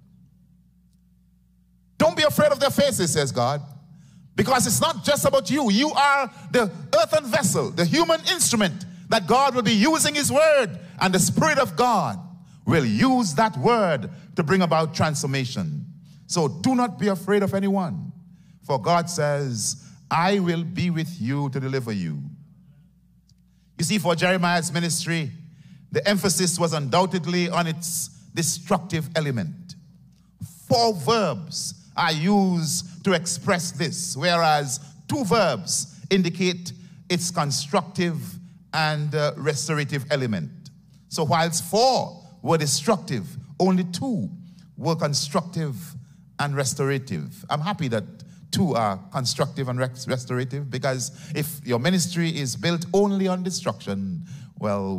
Don't be afraid of their faces, says God, because it's not just about you. You are the earthen vessel, the human instrument that God will be using his word, and the Spirit of God will use that word to bring about transformation. So do not be afraid of anyone, for God says, I will be with you to deliver you. You see, for Jeremiah's ministry, the emphasis was undoubtedly on its destructive element. 4 verbs are used to express this, whereas 2 verbs indicate its constructive and restorative element. So whilst 4 were destructive, only 2 were constructive and restorative. I'm happy that 2 are constructive and restorative, because if your ministry is built only on destruction, well.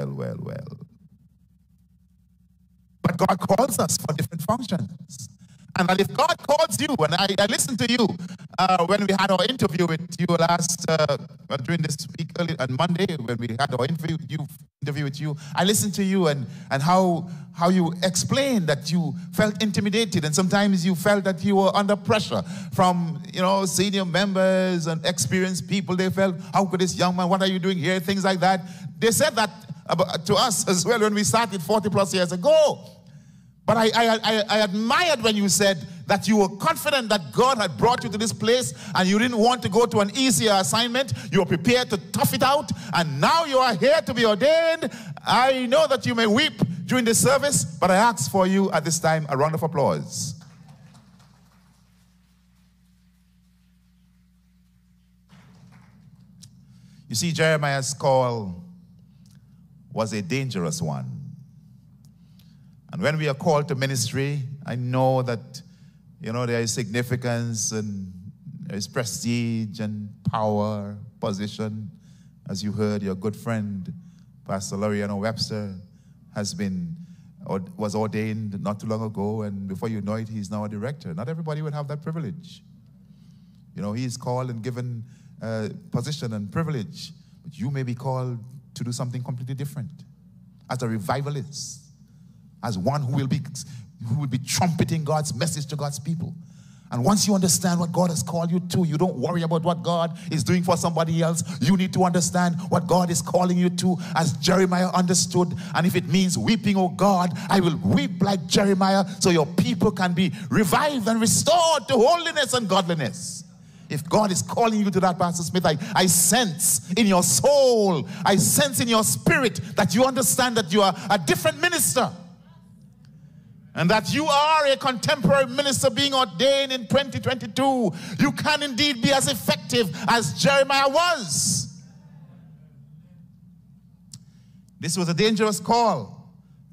But God calls us for different functions. And that if God calls you, and I listened to you when we had our interview with you during this week, early on Monday, when we had our interview with you, I listened to you and how you explained that you felt intimidated, and sometimes you felt that you were under pressure from, senior members and experienced people. They felt, how could this young man, what are you doing here? Things like that. They said that to us as well when we started 40 plus years ago. But I admired when you said that you were confident that God had brought you to this place and you didn't want to go to an easier assignment. You were prepared to tough it out, and now you are here to be ordained. I know that you may weep during the service, but I ask for you at this time a round of applause. You see, Jeremiah's call was a dangerous one. And when we are called to ministry, I know that, there is significance and there is prestige and power, position. As you heard, your good friend, Pastor Loriano Webster, was ordained not too long ago, and before you know it, he's now a director. Not everybody would have that privilege. He is called and given position and privilege, but you may be called to do something completely different. As a revivalist, as one who will be trumpeting God's message to God's people. And once you understand what God has called you to, you don't worry about what God is doing for somebody else. You need to understand what God is calling you to, as Jeremiah understood. And if it means weeping, oh God, I will weep like Jeremiah, so your people can be revived and restored to holiness and godliness. If God is calling you to that, Pastor Smith, I sense in your soul, I sense in your spirit that you understand that you are a different minister. And that you are a contemporary minister being ordained in 2022. You can indeed be as effective as Jeremiah was. This was a dangerous call.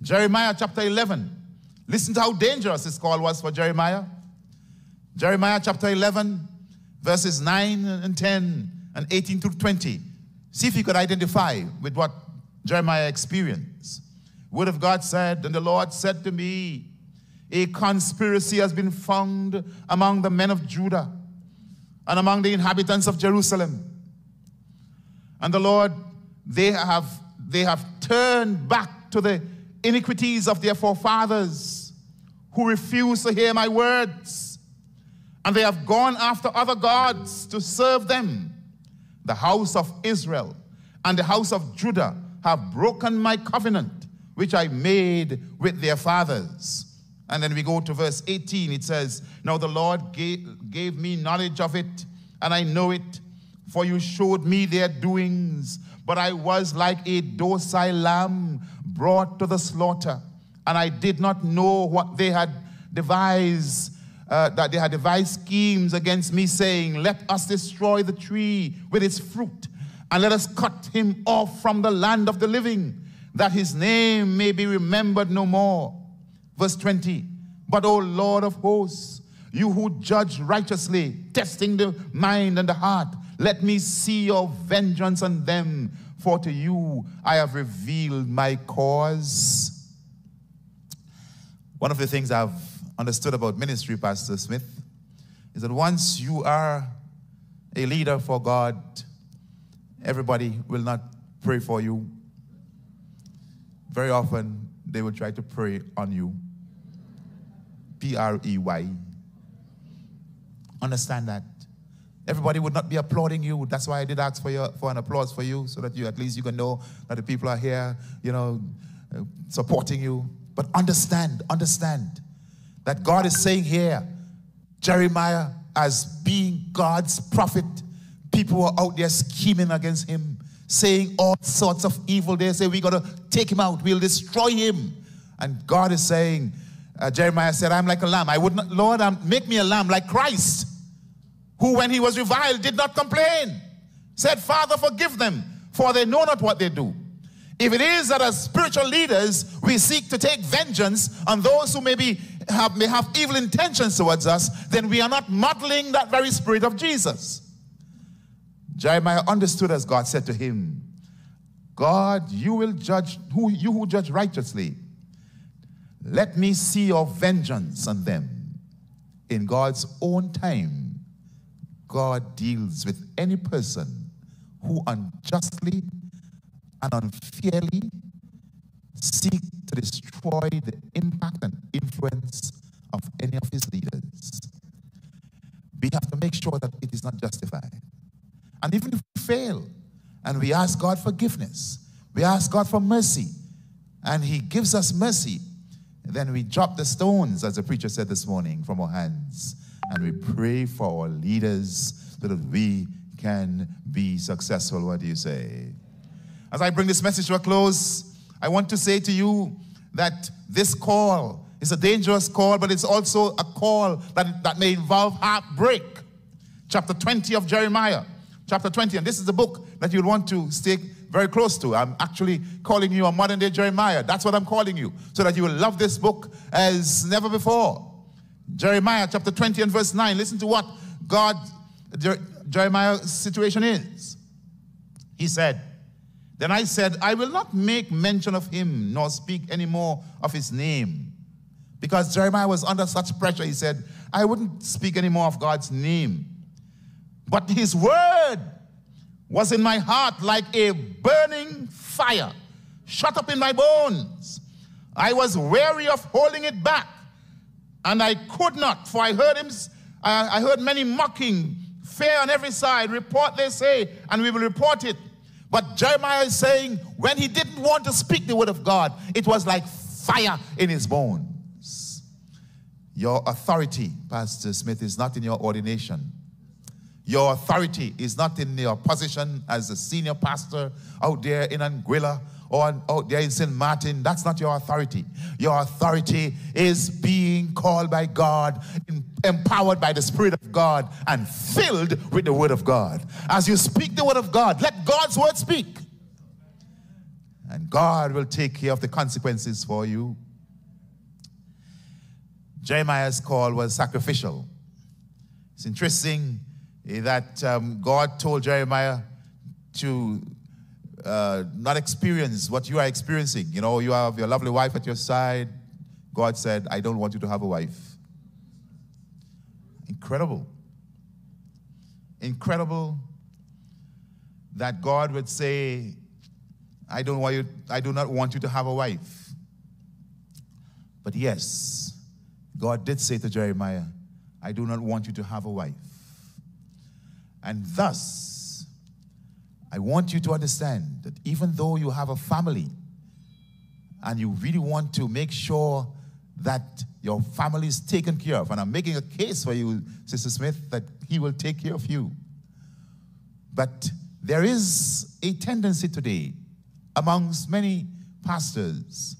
Jeremiah chapter 11. Listen to how dangerous this call was for Jeremiah. Jeremiah chapter 11, verses 9 and 10 and 18 through 20. See if you could identify with what Jeremiah experienced. Word of God said, and the Lord said to me, a conspiracy has been found among the men of Judah and among the inhabitants of Jerusalem. And the Lord, they have turned back to the iniquities of their forefathers who refused to hear my words. And they have gone after other gods to serve them. The house of Israel and the house of Judah have broken my covenant, which I made with their fathers. And then we go to verse 18. It says, now the Lord gave me knowledge of it, and I know it, for you showed me their doings. But I was like a docile lamb brought to the slaughter, and I did not know what they had devised, that they had devised schemes against me, saying, let us destroy the tree with its fruit, and let us cut him off from the land of the living, that his name may be remembered no more. Verse 20, but O Lord of hosts, you who judge righteously, testing the mind and the heart, let me see your vengeance on them, for to you I have revealed my cause. One of the things I've understood about ministry, Pastor Smith, is that once you are a leader for God, everybody will not pray for you. Very often, they will try to pray on you. P-R-E-Y. Understand that. Everybody would not be applauding you. That's why I did ask for an applause for you, so that at least you can know that the people are here, supporting you. But understand that God is saying here, Jeremiah, as being God's prophet, people were out there scheming against him, saying all sorts of evil. They say, we got to take him out. We'll destroy him. And God is saying, Jeremiah said, I'm like a lamb. I would not, Lord, make me a lamb like Christ, who when he was reviled did not complain. Said, Father, forgive them, for they know not what they do. If it is that as spiritual leaders we seek to take vengeance on those who may have evil intentions towards us, then we are not modeling that very spirit of Jesus. Jeremiah understood as God said to him, God, you will judge, you who judge righteously. Let me see your vengeance on them. In God's own time, God deals with any person who unjustly and unfairly seek to destroy the impact and influence of any of his leaders. We have to make sure that it is not justified. And even if we fail and we ask God forgiveness, we ask God for mercy, and he gives us mercy, then we drop the stones, as the preacher said this morning, from our hands, and we pray for our leaders so that we can be successful. What do you say? As I bring this message to a close, I want to say to you that this call is a dangerous call, but it's also a call that may involve heartbreak. Chapter 20 of Jeremiah. Chapter 20, and this is the book that you'll want to stay very close to. I'm actually calling you a modern-day Jeremiah. That's what I'm calling you, so that you will love this book as never before. Jeremiah chapter 20 and verse 9. Listen to what Jeremiah's situation is. He said, then I said, I will not make mention of him, nor speak any more of his name. Because Jeremiah was under such pressure, he said, I wouldn't speak any more of God's name. But his word was in my heart like a burning fire, shut up in my bones. I was weary of holding it back, and I could not, for I heard many mocking, fear on every side. Report, they say, and we will report it. But Jeremiah is saying, when he didn't want to speak the word of God, it was like fire in his bones. Your authority, Pastor Smith, is not in your ordination. Your authority is not in your position as a senior pastor out there in Anguilla or out there in St. Martin. That's not your authority. Your authority is being called by God, empowered by the Spirit of God, and filled with the Word of God. As you speak the Word of God, let God's Word speak. and God will take care of the consequences for you. Jeremiah's call was sacrificial. It's interesting that God told Jeremiah to not experience what you are experiencing. You know, you have your lovely wife at your side. God said, I don't want you to have a wife. Incredible. Incredible that God would say, I do not want you to have a wife. But yes, God did say to Jeremiah, I do not want you to have a wife. And thus, I want you to understand that even though you have a family and you really want to make sure that your family is taken care of, and I'm making a case for you, Sister Smith, that he will take care of you. But there is a tendency today amongst many pastors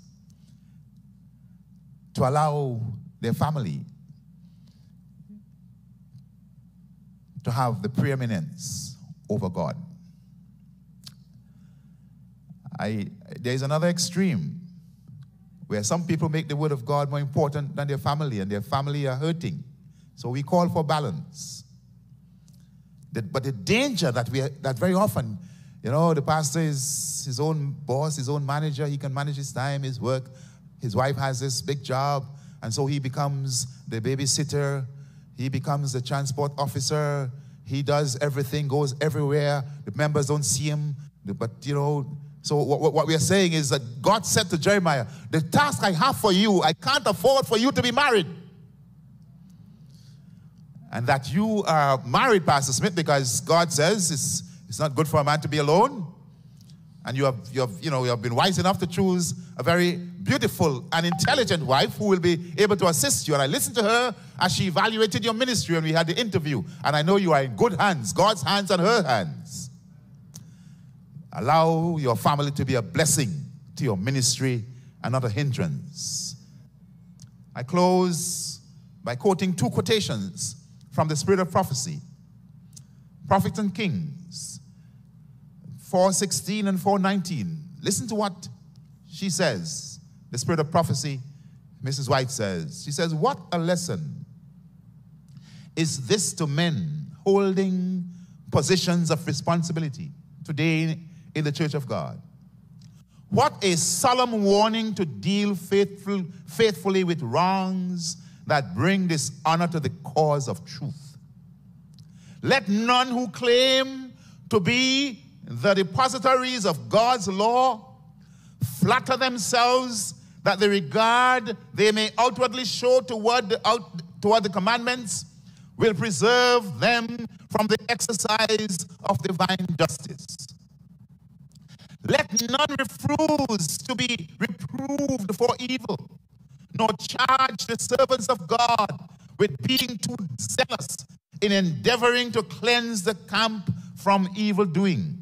to allow their family to have the preeminence over God. There is another extreme where some people make the word of God more important than their family, and their family are hurting. So we call for balance. But the danger that very often, you know, the pastor is his own boss, his own manager. He can manage his time, his work. His wife has this big job, and so he becomes the babysitter. He becomes the transport officer. He does everything, goes everywhere. The members don't see him. But, you know, so what we are saying is that God said to Jeremiah, the task I have for you, I can't afford for you to be married. And that you are married, Pastor Smith, because God says it's not good for a man to be alone. And you have been wise enough to choose a very beautiful and intelligent wife who will be able to assist you. And I listened to her as she evaluated your ministry when we had the interview. And I know you are in good hands, God's hands and her hands. Allow your family to be a blessing to your ministry and not a hindrance. I close by quoting two quotations from the Spirit of Prophecy. Prophets and Kings, 4:16 and 4:19. Listen to what she says. The Spirit of Prophecy, Mrs. White says. She says, what a lesson is this to men holding positions of responsibility today in the Church of God. What a solemn warning to deal faithfully with wrongs that bring dishonor to the cause of truth. Let none who claim to be the depositories of God's law flatter themselves that the regard they may outwardly show toward the commandments will preserve them from the exercise of divine justice. Let none refuse to be reproved for evil, nor charge the servants of God with being too zealous in endeavoring to cleanse the camp from evil doing.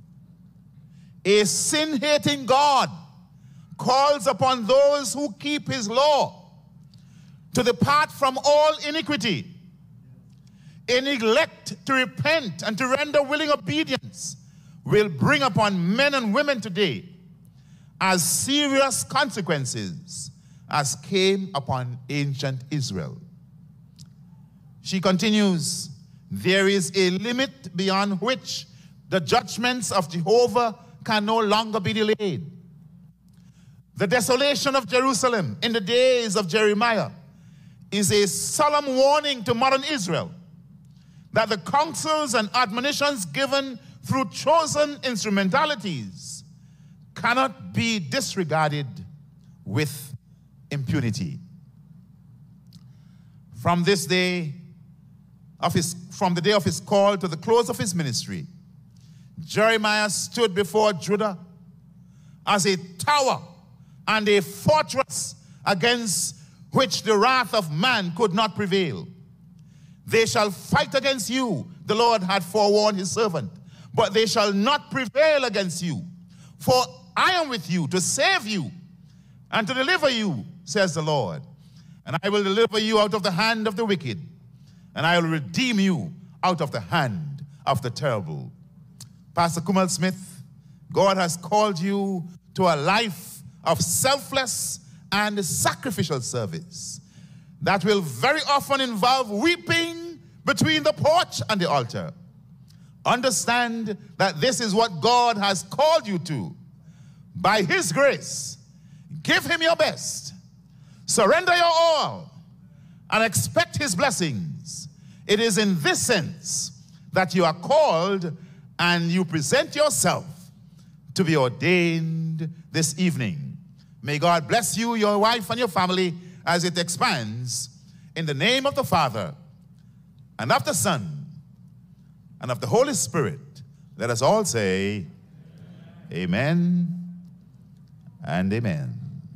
A sin-hating God calls upon those who keep his law to depart from all iniquity, a neglect to repent and to render willing obedience will bring upon men and women today as serious consequences as came upon ancient Israel. She continues, there is a limit beyond which the judgments of Jehovah can no longer be delayed. The desolation of Jerusalem in the days of Jeremiah is a solemn warning to modern Israel that the counsels and admonitions given through chosen instrumentalities cannot be disregarded with impunity. From the day of his call to the close of his ministry, Jeremiah stood before Judah as a tower and a fortress against which the wrath of man could not prevail. They shall fight against you, the Lord had forewarned his servant, but they shall not prevail against you. For I am with you to save you and to deliver you, says the Lord. And I will deliver you out of the hand of the wicked, and I will redeem you out of the hand of the terrible. Pastor Kumal Smith, God has called you to a life of selfless and sacrificial service that will very often involve weeping between the porch and the altar. Understand that this is what God has called you to. By His grace, give Him your best. Surrender your all and expect His blessings. It is in this sense that you are called and you present yourself to be ordained this evening. May God bless you, your wife, and your family as it expands. In the name of the Father, and of the Son, and of the Holy Spirit, let us all say, amen and amen.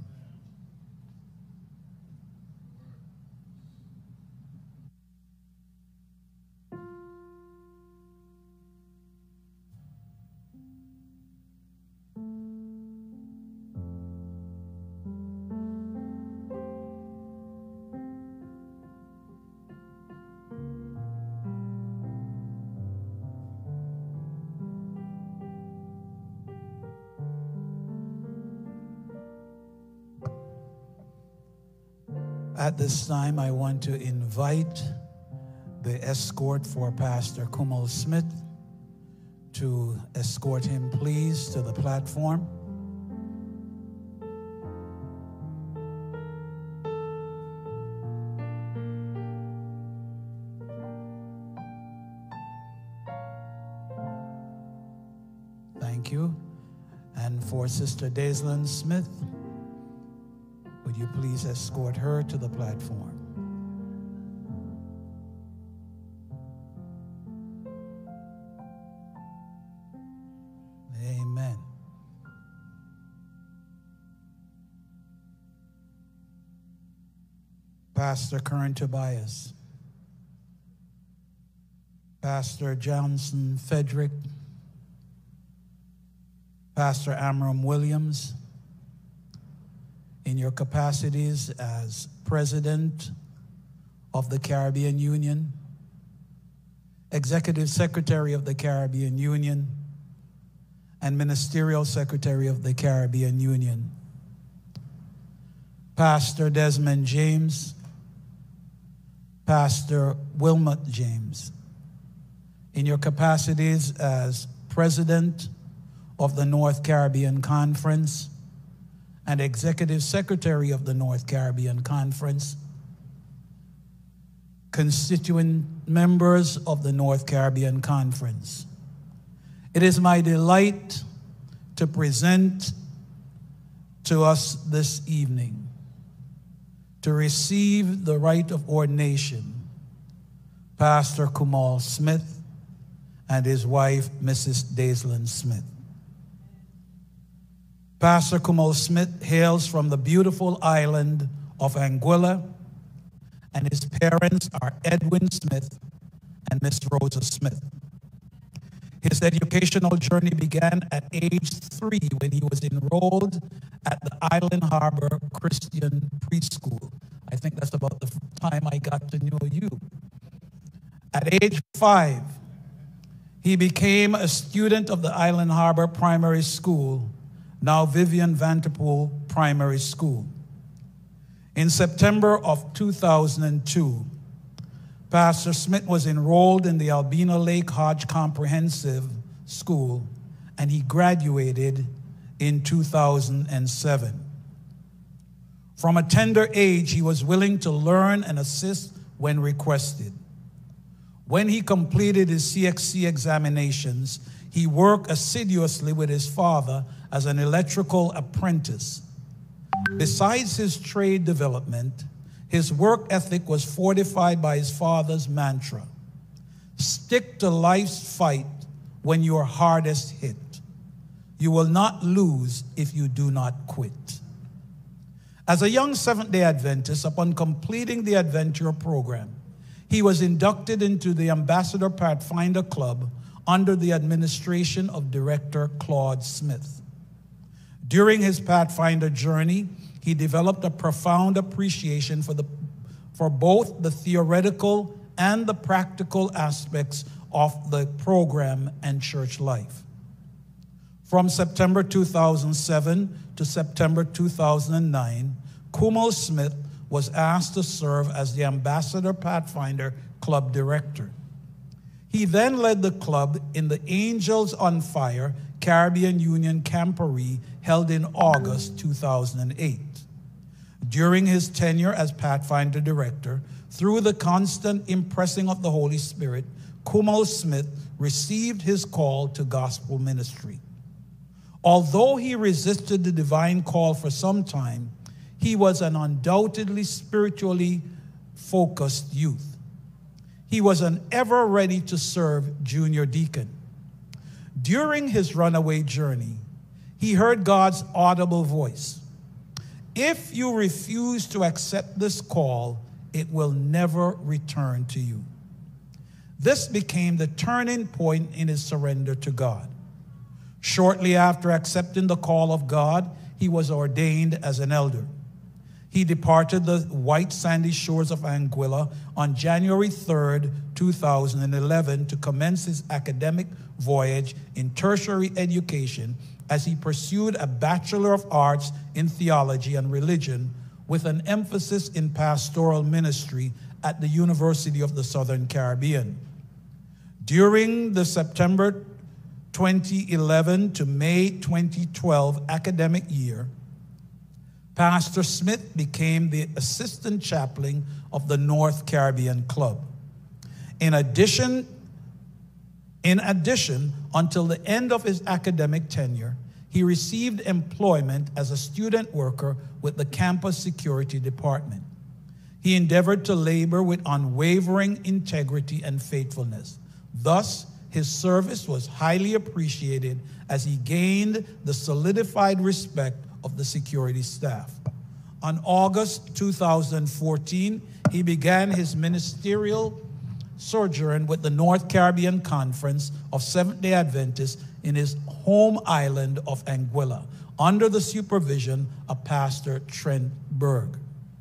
At this time, I want to invite the escort for Pastor Kumal Smith to escort him, please, to the platform. Thank you. And for Sister Daislyn Smith, would you please escort her to the platform? Amen. Pastor Kern Tobias, Pastor Johnson Frederick, Pastor Amram Williams, in your capacities as President of the Caribbean Union, Executive Secretary of the Caribbean Union, and Ministerial Secretary of the Caribbean Union, Pastor Desmond James, Pastor Wilmot James, in your capacities as President of the North Caribbean Conference and Executive Secretary of the North Caribbean Conference, constituent members of the North Caribbean Conference. It is my delight to present to us this evening to receive the rite of ordination Pastor Kumal Smith and his wife, Mrs. Daislyn Smith. Pastor Kumal Smith hails from the beautiful island of Anguilla, and his parents are Edwin Smith and Miss Rosa Smith. His educational journey began at age 3 when he was enrolled at the Island Harbor Christian Preschool. I think that's about the time I got to know you. At age 5, he became a student of the Island Harbor Primary School, now Vivian Vanderpool Primary School. In September of 2002, Pastor Smith was enrolled in the Albina Lake Hodge Comprehensive School, and he graduated in 2007. From a tender age, he was willing to learn and assist when requested. When he completed his CXC examinations, he worked assiduously with his father as an electrical apprentice. Besides his trade development, his work ethic was fortified by his father's mantra: stick to life's fight when you are hardest hit. You will not lose if you do not quit. As a young Seventh-day Adventist, upon completing the Adventure program, he was inducted into the Ambassador Pathfinder Club under the administration of Director Claude Smith. During his Pathfinder journey, he developed a profound appreciation for both the theoretical and the practical aspects of the program and church life. From September 2007 to September 2009, Kumal Smith was asked to serve as the Ambassador Pathfinder Club Director. He then led the club in the Angels on Fire Caribbean Union Camporee held in August 2008. During his tenure as Pathfinder Director, through the constant impressing of the Holy Spirit, Kumal Smith received his call to gospel ministry. Although he resisted the divine call for some time, he was an undoubtedly spiritually focused youth. He was an ever ready to serve junior deacon. During his runaway journey, he heard God's audible voice. If you refuse to accept this call, it will never return to you. This became the turning point in his surrender to God. Shortly after accepting the call of God, he was ordained as an elder. He departed the white sandy shores of Anguilla on January 3rd, 2011 to commence his academic voyage in tertiary education as he pursued a Bachelor of Arts in Theology and Religion with an emphasis in pastoral ministry at the University of the Southern Caribbean. During the September 2011 to May 2012 academic year, Pastor Smith became the assistant chaplain of the North Caribbean Club. In addition, until the end of his academic tenure, he received employment as a student worker with the campus security department. He endeavored to labor with unwavering integrity and faithfulness. Thus, his service was highly appreciated as he gained the solidified respect of the security staff. On August 2014, he began his ministerial sojourn with the North Caribbean Conference of Seventh-day Adventists in his home island of Anguilla, under the supervision of Pastor Trent Berg.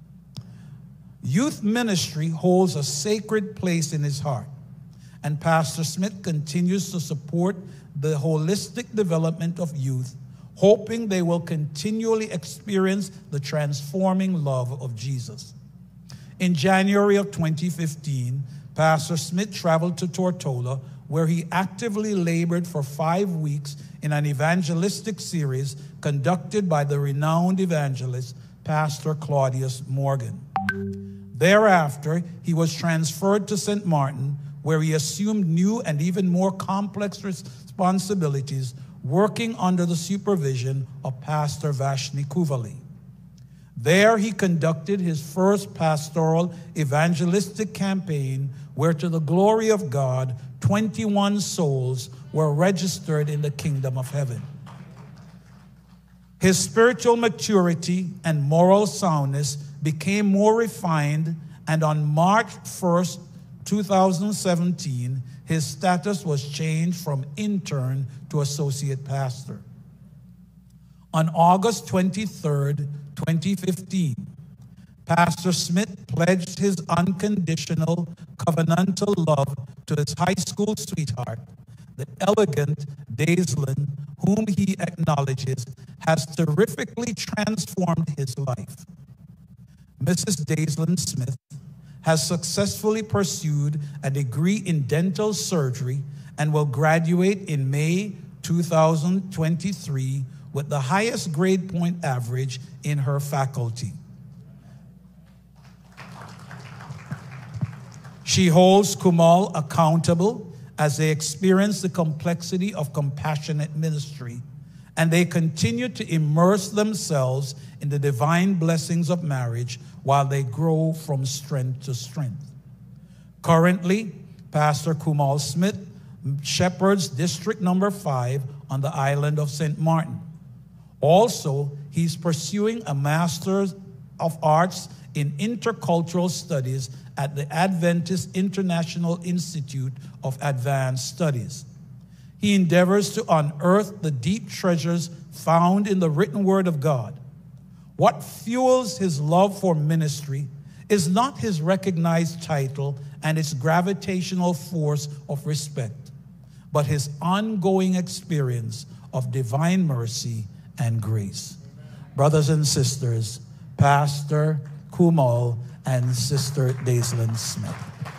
Youth ministry holds a sacred place in his heart, and Pastor Smith continues to support the holistic development of youth, hoping they will continually experience the transforming love of Jesus. In January of 2015, Pastor Smith traveled to Tortola, where he actively labored for 5 weeks in an evangelistic series conducted by the renowned evangelist, Pastor Claudius Morgan. Thereafter, he was transferred to St. Martin, where he assumed new and even more complex responsibilities, working under the supervision of Pastor Vashni Kuvali. There he conducted his first pastoral evangelistic campaign, where to the glory of God, 21 souls were registered in the kingdom of heaven. His spiritual maturity and moral soundness became more refined, and on March 1st, 2017, his status was changed from intern to associate pastor. On August 23rd, 2015, Pastor Smith pledged his unconditional covenantal love to his high school sweetheart, the elegant Daislin, whom he acknowledges has terrifically transformed his life. Mrs. Daislin Smith has successfully pursued a degree in dental surgery and will graduate in May 2023 with the highest grade point average in her faculty. She holds Kumal accountable as they experience the complexity of compassionate ministry, and they continue to immerse themselves in the divine blessings of marriage while they grow from strength to strength. Currently, Pastor Kumal Smith shepherds District Number 5 on the island of St. Martin. Also, he's pursuing a Master's of Arts in Intercultural Studies at the Adventist International Institute of Advanced Studies. He endeavors to unearth the deep treasures found in the written word of God. What fuels his love for ministry is not his recognized title and its gravitational force of respect, but his ongoing experience of divine mercy and grace. Brothers and sisters, Pastor Kumal and Sister Daislyn Smith.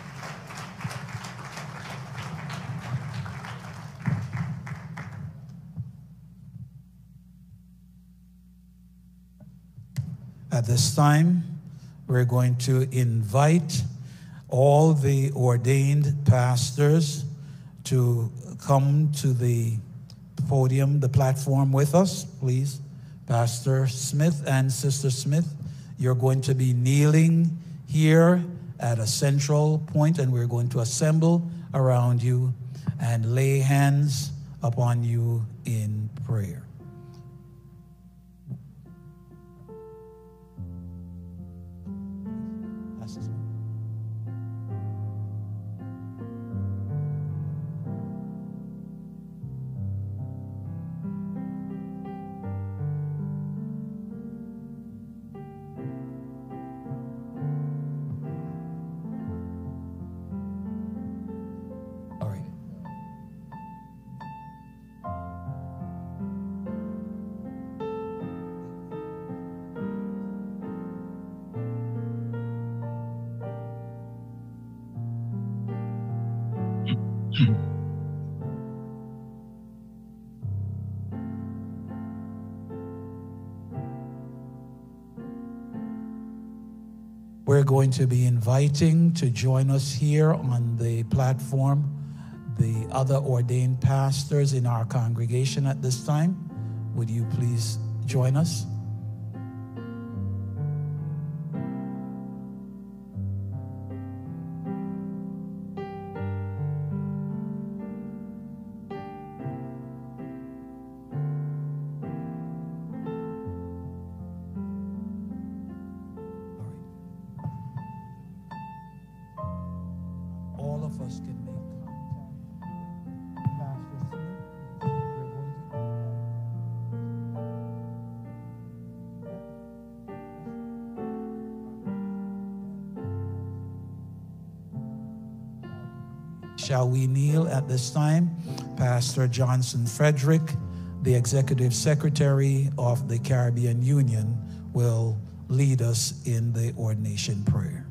At this time, we're going to invite all the ordained pastors to come to the podium, the platform with us, please. Pastor Smith and Sister Smith, you're going to be kneeling here at a central point, and we're going to assemble around you and lay hands upon you in prayer. We're going to be inviting to join us here on the platform the other ordained pastors in our congregation at this time. Would you please join us? Shall we kneel at this time? Pastor Johnson Frederick, the Executive Secretary of the Caribbean Union, will lead us in the ordination prayer.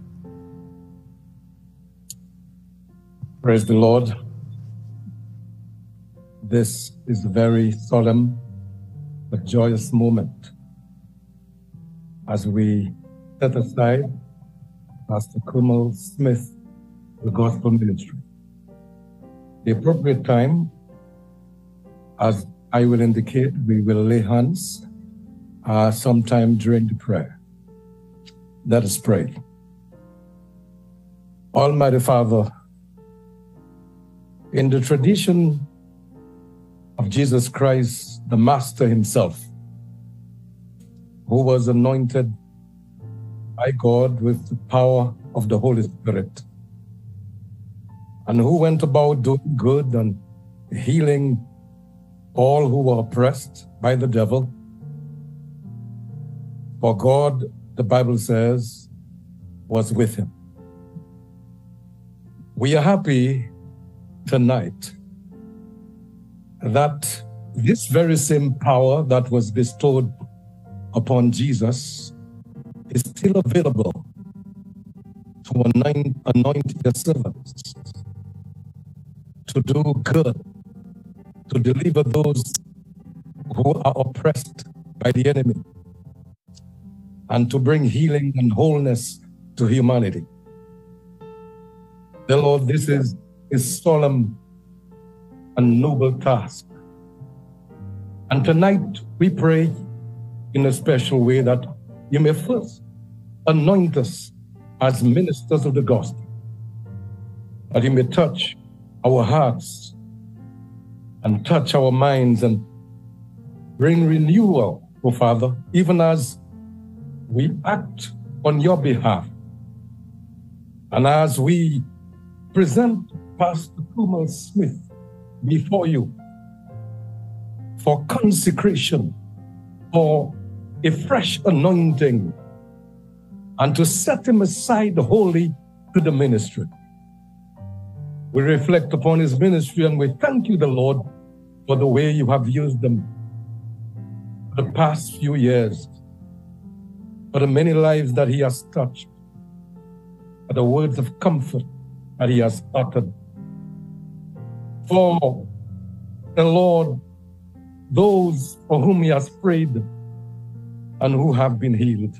Praise the Lord. This is a very solemn but joyous moment as we set aside Pastor Kumal Smith, the gospel ministry. The appropriate time, as I will indicate, we will lay hands sometime during the prayer. Let us pray. Almighty Father, in the tradition of Jesus Christ, the Master himself, who was anointed by God with the power of the Holy Spirit, and who went about doing good and healing all who were oppressed by the devil. For God, the Bible says, was with him. We are happy tonight that this very same power that was bestowed upon Jesus is still available to anoint your servants, to do good, to deliver those who are oppressed by the enemy, and to bring healing and wholeness to humanity. The Lord, this is a solemn and noble task. And tonight we pray in a special way that you may first anoint us as ministers of the gospel, that you may touch our hearts and touch our minds and bring renewal, oh Father, even as we act on your behalf. And as we present Pastor Kumal Smith before you for consecration, for a fresh anointing, and to set him aside wholly to the ministry. We reflect upon his ministry and we thank you, the Lord, for the way you have used them for the past few years, for the many lives that he has touched, for the words of comfort that he has uttered. For the Lord, those for whom he has prayed and who have been healed.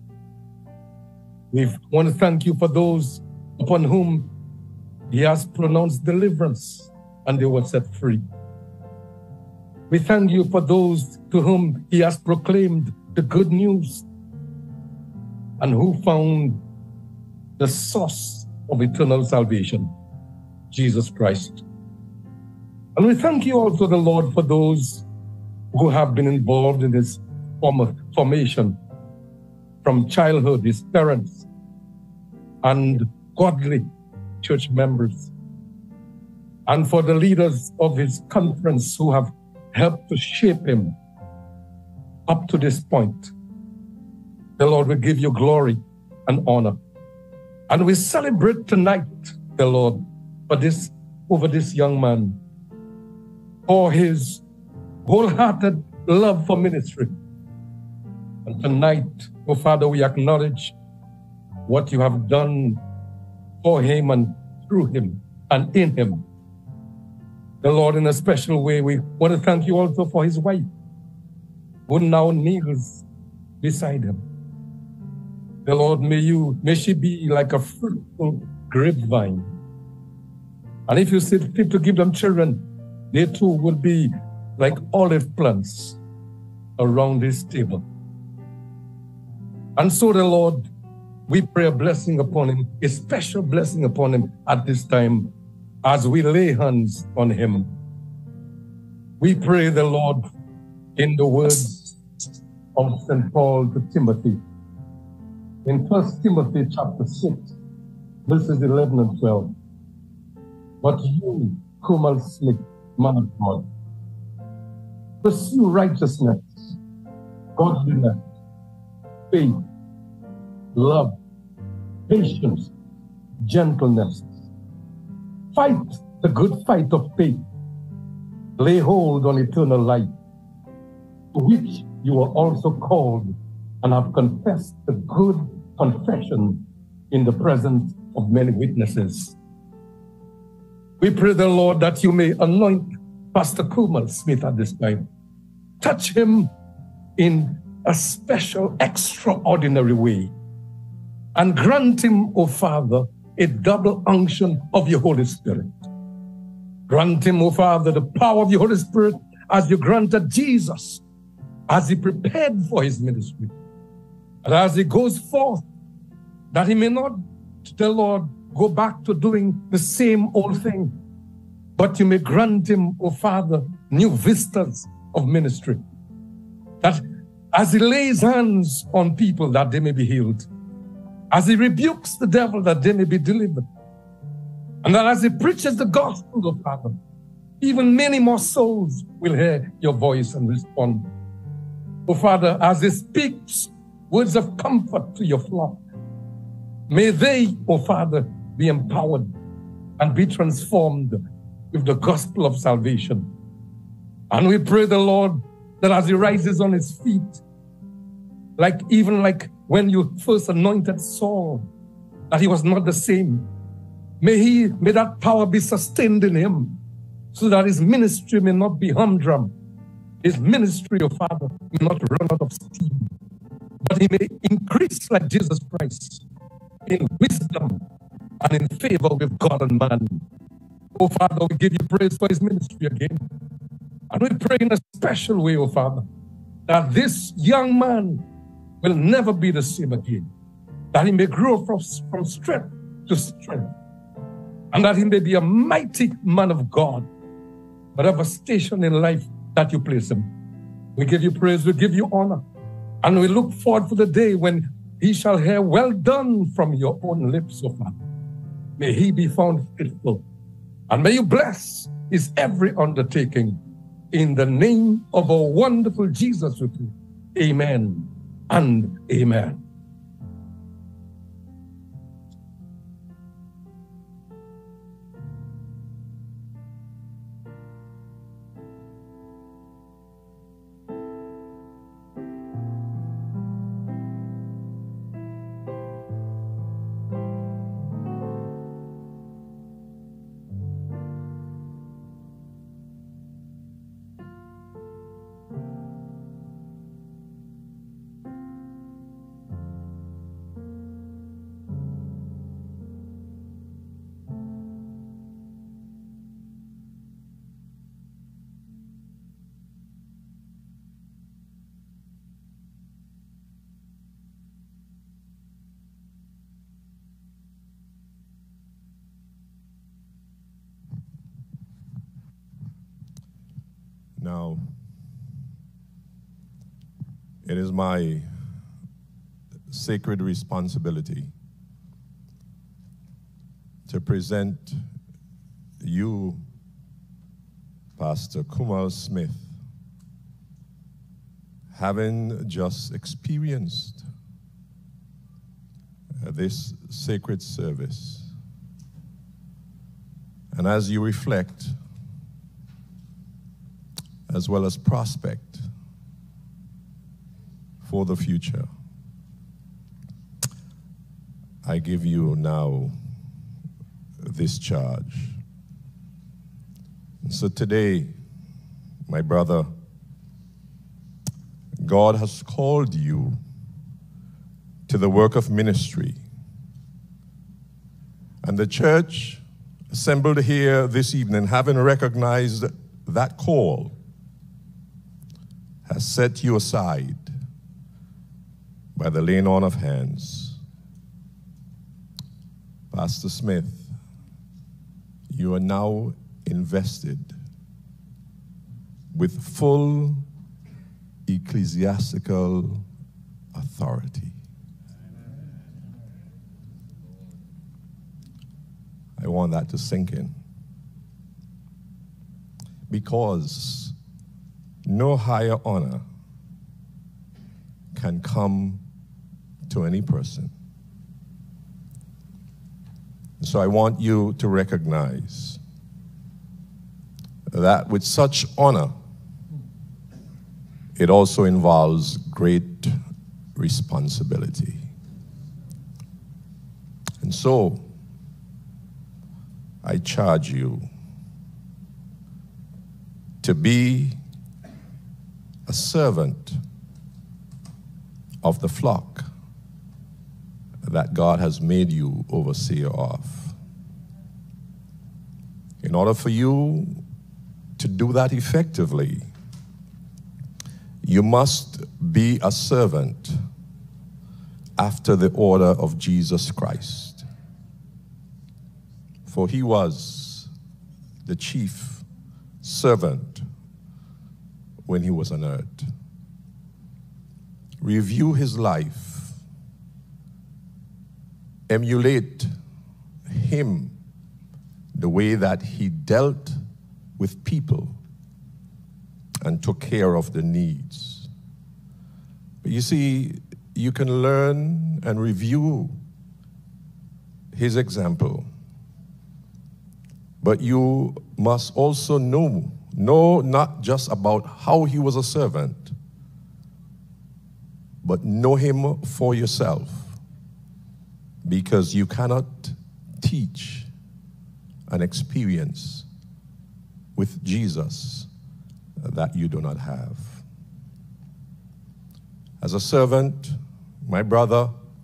We want to thank you for those upon whom he has pronounced deliverance and they were set free. We thank you for those to whom he has proclaimed the good news and who found the source of eternal salvation, Jesus Christ. And we thank you also, the Lord, for those who have been involved in this formation from childhood, his parents and godly church members, and for the leaders of his conference who have helped to shape him up to this point. The Lord will give you glory and honor. And we celebrate tonight, the Lord, over this young man, for his wholehearted love for ministry. And tonight, oh Father, we acknowledge what you have done for him and through him and in him. The Lord, in a special way, we want to thank you also for his wife, who now kneels beside him. The Lord, may she be like a fruitful grapevine. And if you see fit to give them children, they too will be like olive plants around this table. And so the Lord, we pray a blessing upon him, a special blessing upon him at this time as we lay hands on him. We pray the Lord in the words of St. Paul to Timothy. In 1 Timothy chapter 6, verses 11 and 12. But you, Kumal Smith, man of God, pursue righteousness, godliness, faith, love, patience, gentleness. Fight the good fight of faith. Lay hold on eternal life, to which you are also called and have confessed the good confession in the presence of many witnesses. We pray the Lord that you may anoint Pastor Kumal Smith at this time. Touch him in a special, extraordinary way. And grant him, O Father, a double unction of your Holy Spirit. Grant him, O Father, the power of your Holy Spirit as you granted Jesus, as he prepared for his ministry. And as he goes forth, that he may not, the Lord, go back to doing the same old thing, but you may grant him, O Father, new vistas of ministry. That as he lays hands on people, that they may be healed. As he rebukes the devil, that they may be delivered. And that as he preaches the gospel, O Father, even many more souls will hear your voice and respond. O Father, as he speaks words of comfort to your flock, may they, O Father, be empowered and be transformed with the gospel of salvation. And we pray the Lord that as he rises on his feet, like when you first anointed Saul, that he was not the same. May that power be sustained in him, so that his ministry may not be humdrum. His ministry, O Father, may not run out of steam, but he may increase like Jesus Christ in wisdom and in favor with God and man. Oh Father, we give you praise for his ministry again. And we pray in a special way, oh Father, that this young man will never be the same again. That he may grow from strength to strength. And that he may be a mighty man of God, whatever station in life that you place him. We give you praise, we give you honor. And we look forward for the day when he shall hear, well done from your own lips, O Father. May he be found faithful. And may you bless his every undertaking. In the name of our wonderful Jesus, we pray. Amen and amen.
Now, it is my sacred responsibility to present you, Pastor Kumal Smith, having just experienced this sacred service. And as you reflect, as well as prospect for the future, I give you now this charge. So today, my brother, God has called you to the work of ministry. And the church assembled here this evening, having recognized that call, has set you aside by the laying on of hands. Pastor Smith, you are now invested with full ecclesiastical authority. I want that to sink in, because no higher honor can come to any person. So I want you to recognize that with such honor, it also involves great responsibility. And so, I charge you to be a servant of the flock that God has made you overseer of. In order for you to do that effectively, you must be a servant after the order of Jesus Christ. For he was the chief servant when he was on earth. Review his life. Emulate him, the way that he dealt with people and took care of the needs. But you see, you can learn and review his example, but you must also know not just about how he was a servant, but know him for yourself, because you cannot teach an experience with Jesus that you do not have. As a servant, my brother,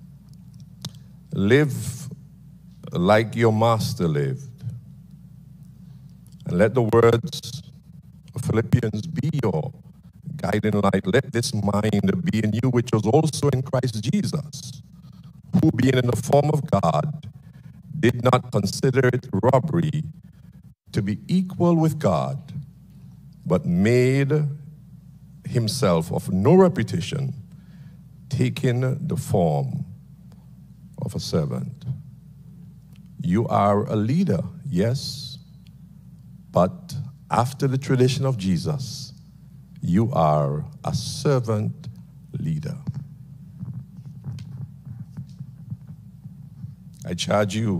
live like your master lived. And let the words of Philippians be your guiding light. Let this mind be in you, which was also in Christ Jesus, who being in the form of God, did not consider it robbery to be equal with God, but made himself of no reputation, taking the form of a servant. You are a leader, yes, but after the tradition of Jesus, you are a servant leader. I charge you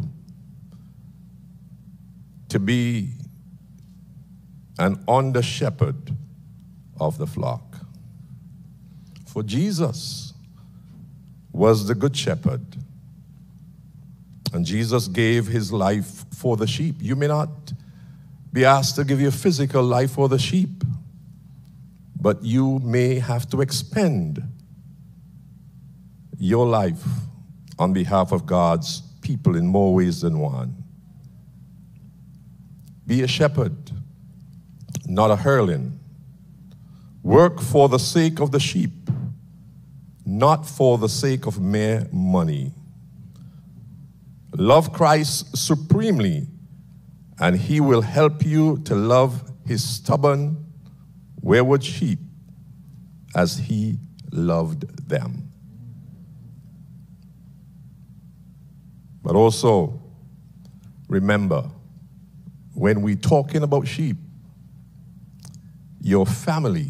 to be an under shepherd of the flock. For Jesus was the good shepherd, and Jesus gave his life for the sheep. You may not be asked to give your physical life for the sheep, but you may have to expend your life on behalf of God's people in more ways than one. Be a shepherd, not a hireling. Work for the sake of the sheep, not for the sake of mere money. Love Christ supremely, and he will help you to love his stubborn, wayward sheep as he loved them. But also, remember, when we're talking about sheep, your family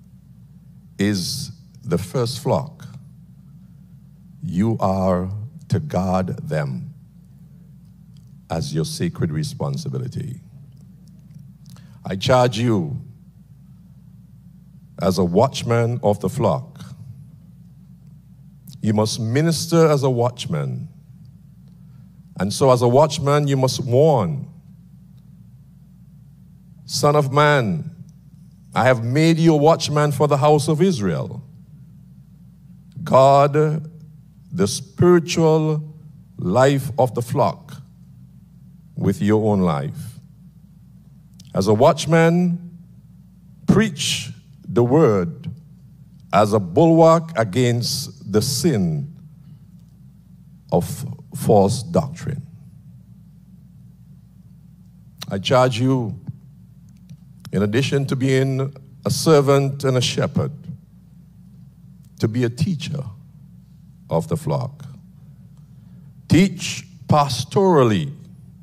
is the first flock. You are to guard them as your sacred responsibility. I charge you as a watchman of the flock. You must minister as a watchman. And so as a watchman, you must warn. Son of man, I have made you a watchman for the house of Israel. Guard the spiritual life of the flock with your own life. As a watchman, preach the word as a bulwark against the sin of false doctrine. I charge you, in addition to being a servant and a shepherd, to be a teacher of the flock. Teach pastorally.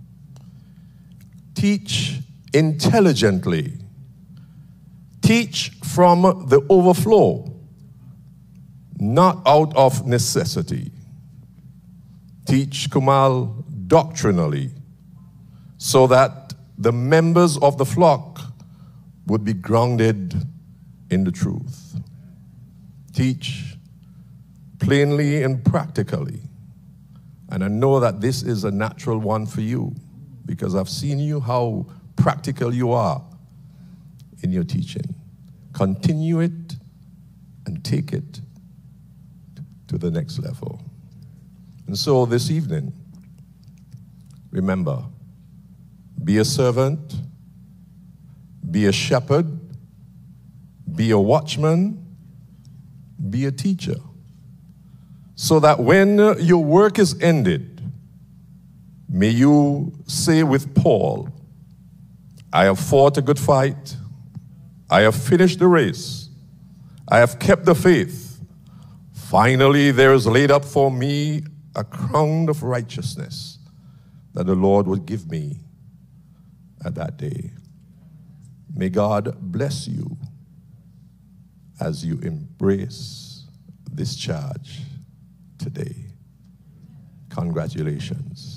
Teach intelligently. Teach from the overflow, not out of necessity. Teach, Kumal, doctrinally, so that the members of the flock would be grounded in the truth. Teach plainly and practically. And I know that this is a natural one for you, because I've seen you how practical you are in your teaching. Continue it and take it to the next level. And so this evening, remember, be a servant, be a shepherd, be a watchman, be a teacher, so that when your work is ended, may you say with Paul, I have fought a good fight, I have finished the race, I have kept the faith. Finally, there is laid up for me a crown of righteousness that the Lord will give me at that day. May God bless you as you embrace this charge today. Congratulations.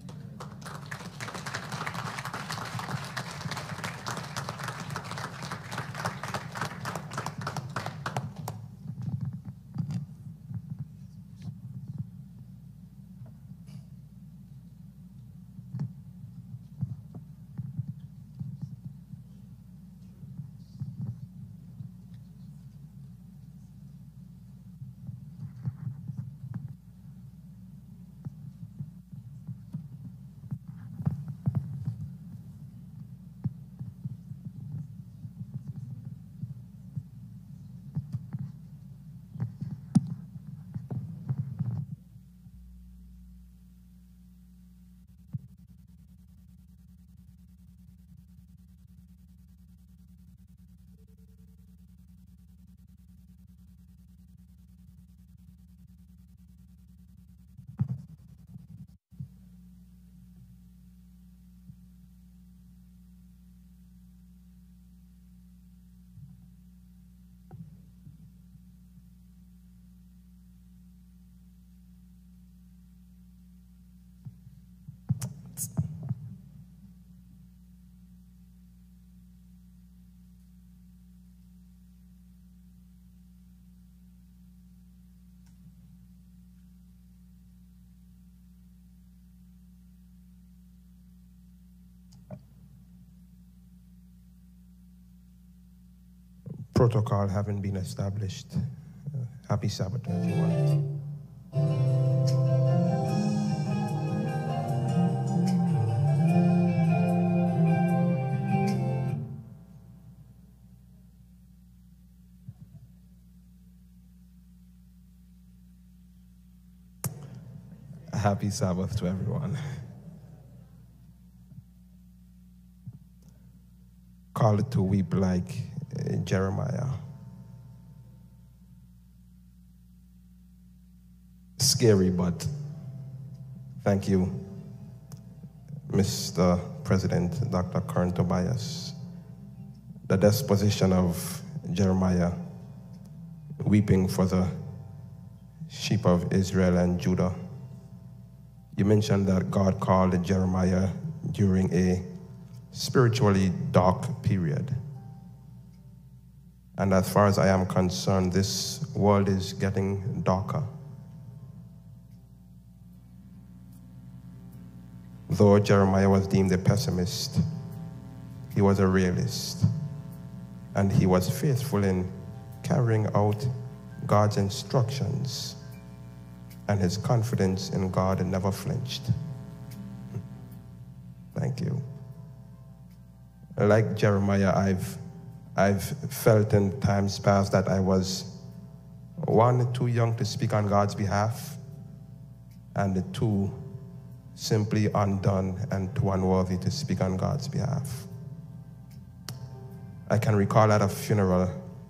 Protocol having been established. Happy Sabbath to everyone. Happy Sabbath to everyone. Call it to weep like Jeremiah. Scary, but thank you, Mr. President, Dr. Kern Tobias. The disposition of Jeremiah, weeping for the sheep of Israel and Judah. You mentioned that God called Jeremiah during a spiritually dark period. And as far as I am concerned, this world is getting darker. Though Jeremiah was deemed a pessimist, he was a realist. And he was faithful in carrying out God's instructions, and his confidence in God never flinched. Thank you. Like Jeremiah, I've felt in times past that I was, one, too young to speak on God's behalf, and two, simply undone and too unworthy to speak on God's behalf. I can recall at a funeral,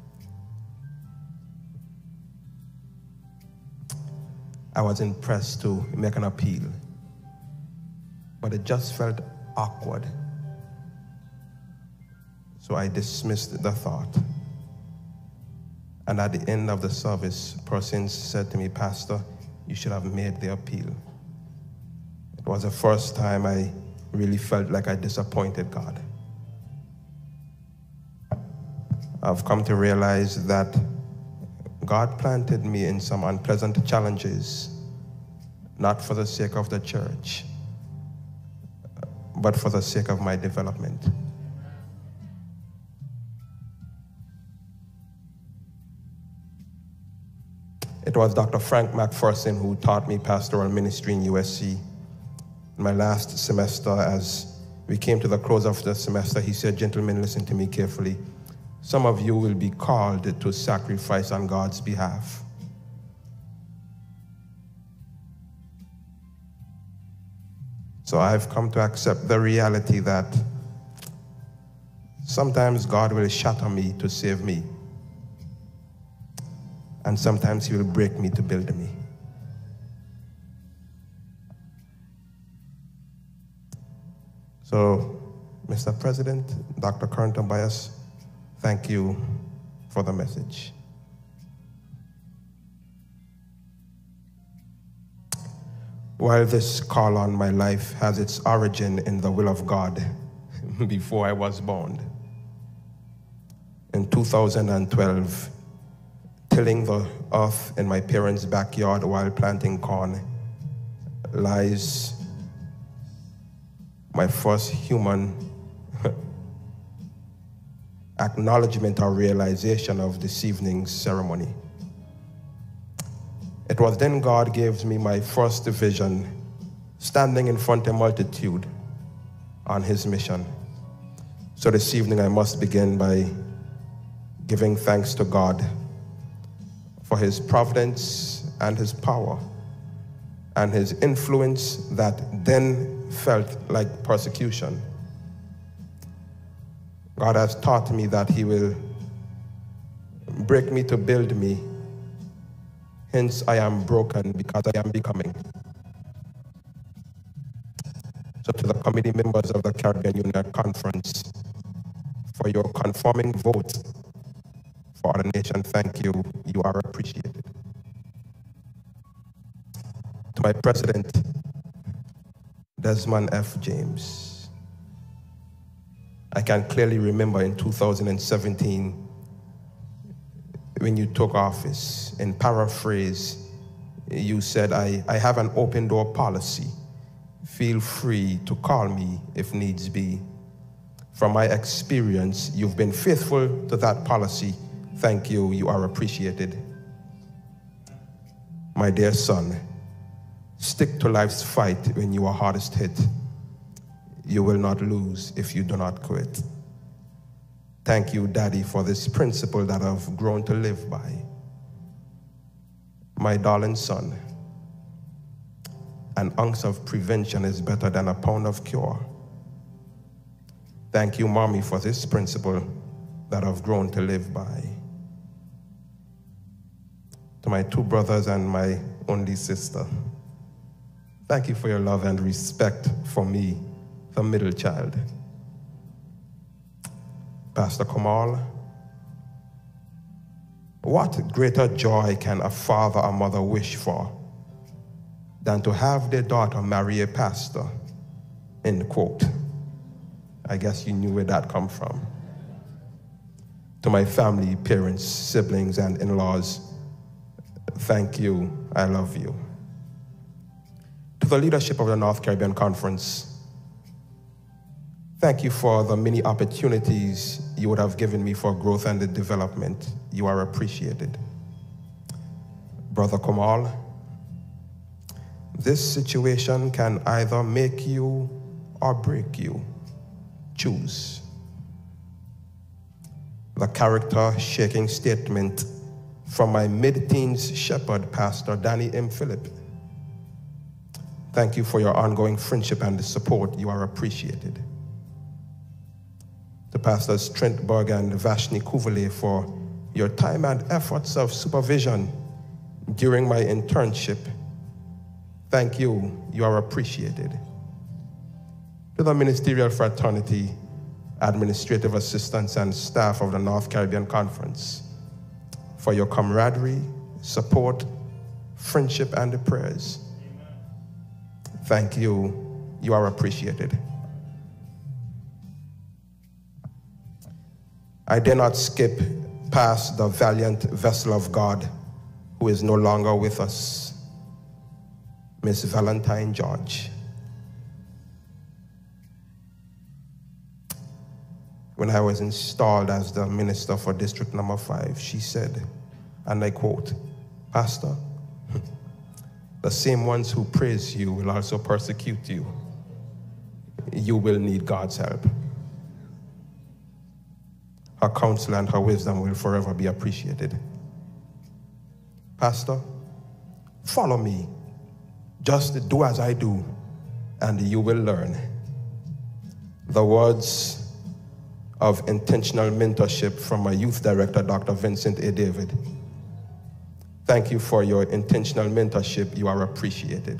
I was impressed to make an appeal, but it just felt awkward. So I dismissed the thought. And at the end of the service, persons said to me, "Pastor, you should have made the appeal." It was the first time I really felt like I disappointed God. I've come to realize that God planted me in some unpleasant challenges, not for the sake of the church, but for the sake of my development. It was Dr. Frank McPherson who taught me pastoral ministry in USC. In my last semester, as we came to the close of the semester, he said, "Gentlemen, listen to me carefully. Some of you will be called to sacrifice on God's behalf." So I've come to accept the reality that sometimes God will shatter me to save me, and sometimes he will break me to build me. So, Mr. President, Dr. Kern Tobias, thank you for the message. While this call on my life has its origin in the will of God before I was born, in 2012, tilling the earth in my parents' backyard while planting corn lies my first human acknowledgement or realization of this evening's ceremony. It was then God gave me my first vision, standing in front of a multitude on his mission. So this evening I must begin by giving thanks to God for his providence and his power and his influence that then felt like persecution. God has taught me that he will break me to build me. Hence, I am broken because I am becoming. So to the committee members of the Caribbean Union Conference, for your conforming vote for Ordination, thank you. You are appreciated. To my president, Desmond F. James, I can clearly remember in 2017 when you took office. In paraphrase, you said, I have an open door policy. Feel free to call me if needs be. From my experience, you've been faithful to that policy. Thank you. You are appreciated. My dear son, stick to life's fight when you are hardest hit. You will not lose if you do not quit. Thank you, Daddy, for this principle that I've grown to live by. My darling son, an ounce of prevention is better than a pound of cure. Thank you, Mommy, for this principle that I've grown to live by. To my two brothers and my only sister, thank you for your love and respect for me, the middle child. Pastor Kumal, what greater joy can a father or mother wish for than to have their daughter marry a pastor? End quote. I guess you knew where that come from. To my family, parents, siblings, and in-laws, thank you. I love you. To the leadership of the North Caribbean Conference, thank you for the many opportunities you would have given me for growth and development. You are appreciated. Brother Kumal, this situation can either make you or break you. Choose. The character-shaking statement from my mid-teens shepherd, Pastor Danny M. Phillip. Thank you for your ongoing friendship and support. You are appreciated. To Pastors Trent Berg and Vashni Kuvale for your time and efforts of supervision during my internship. Thank you. You are appreciated. To the ministerial fraternity, administrative assistants, and staff of the North Caribbean Conference for your camaraderie, support, friendship, and prayers. Thank you. You are appreciated. I dare not skip past the valiant vessel of God who is no longer with us, Miss Valentine George. When I was installed as the minister for District Number 5, she said, and I quote, "Pastor, the same ones who praise you will also persecute you. You will need God's help." Her counsel and her wisdom will forever be appreciated. Pastor, follow me. Just do as I do, and you will learn. The words of intentional mentorship from my youth director, Dr. Vincent A. David. Thank you for your intentional mentorship. You are appreciated.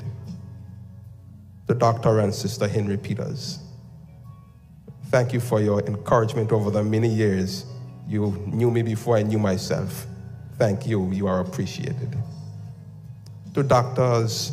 To Dr. and Sister Henry Peters. Thank you for your encouragement over the many years. You knew me before I knew myself. Thank you. You are appreciated. To Doctors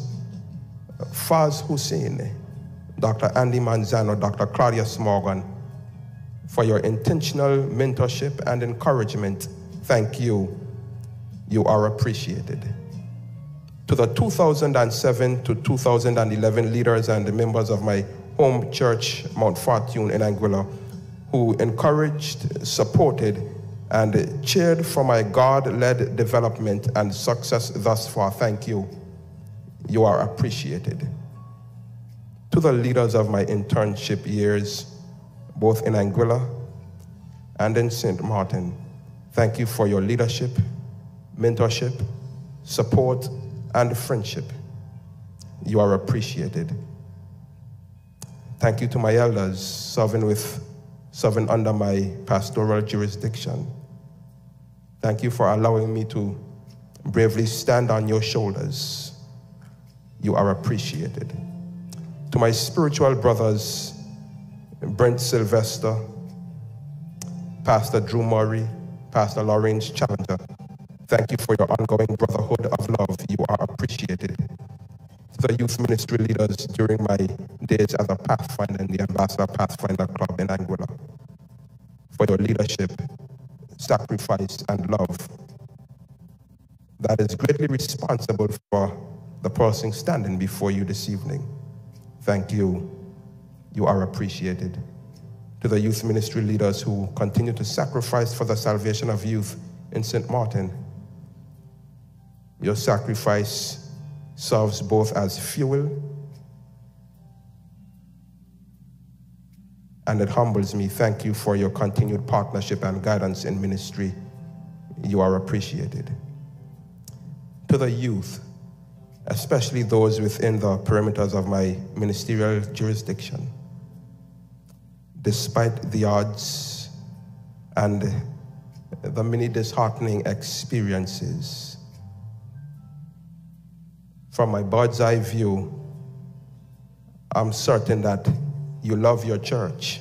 Faz Hussein, Dr. Andy Manzano, Dr. Claudius Morgan, for your intentional mentorship and encouragement. Thank you. You are appreciated. To the 2007 to 2011 leaders and members of my home church, Mount Fortune in Anguilla, who encouraged, supported, and cheered for my God-led development and success thus far, thank you. You are appreciated. To the leaders of my internship years, both in Anguilla and in St. Martin, thank you for your leadership, mentorship, support, and friendship. You are appreciated. Thank you to my elders serving under my pastoral jurisdiction. Thank you for allowing me to bravely stand on your shoulders. You are appreciated. To my spiritual brothers, Brent Sylvester, Pastor Drew Murray, Pastor Lawrence Challenger, thank you for your ongoing brotherhood of love. You are appreciated. To the youth ministry leaders during my days as a Pathfinder in the Ambassador Pathfinder Club in Anguilla, for your leadership, sacrifice, and love that is greatly responsible for the person standing before you this evening. Thank you. You are appreciated. To the youth ministry leaders who continue to sacrifice for the salvation of youth in St. Martin, your sacrifice serves both as fuel and it humbles me. Thank you for your continued partnership and guidance in ministry. You are appreciated. To the youth, especially those within the perimeters of my ministerial jurisdiction, despite the odds, and the many disheartening experiences. From my bird's eye view, I'm certain that you love your church,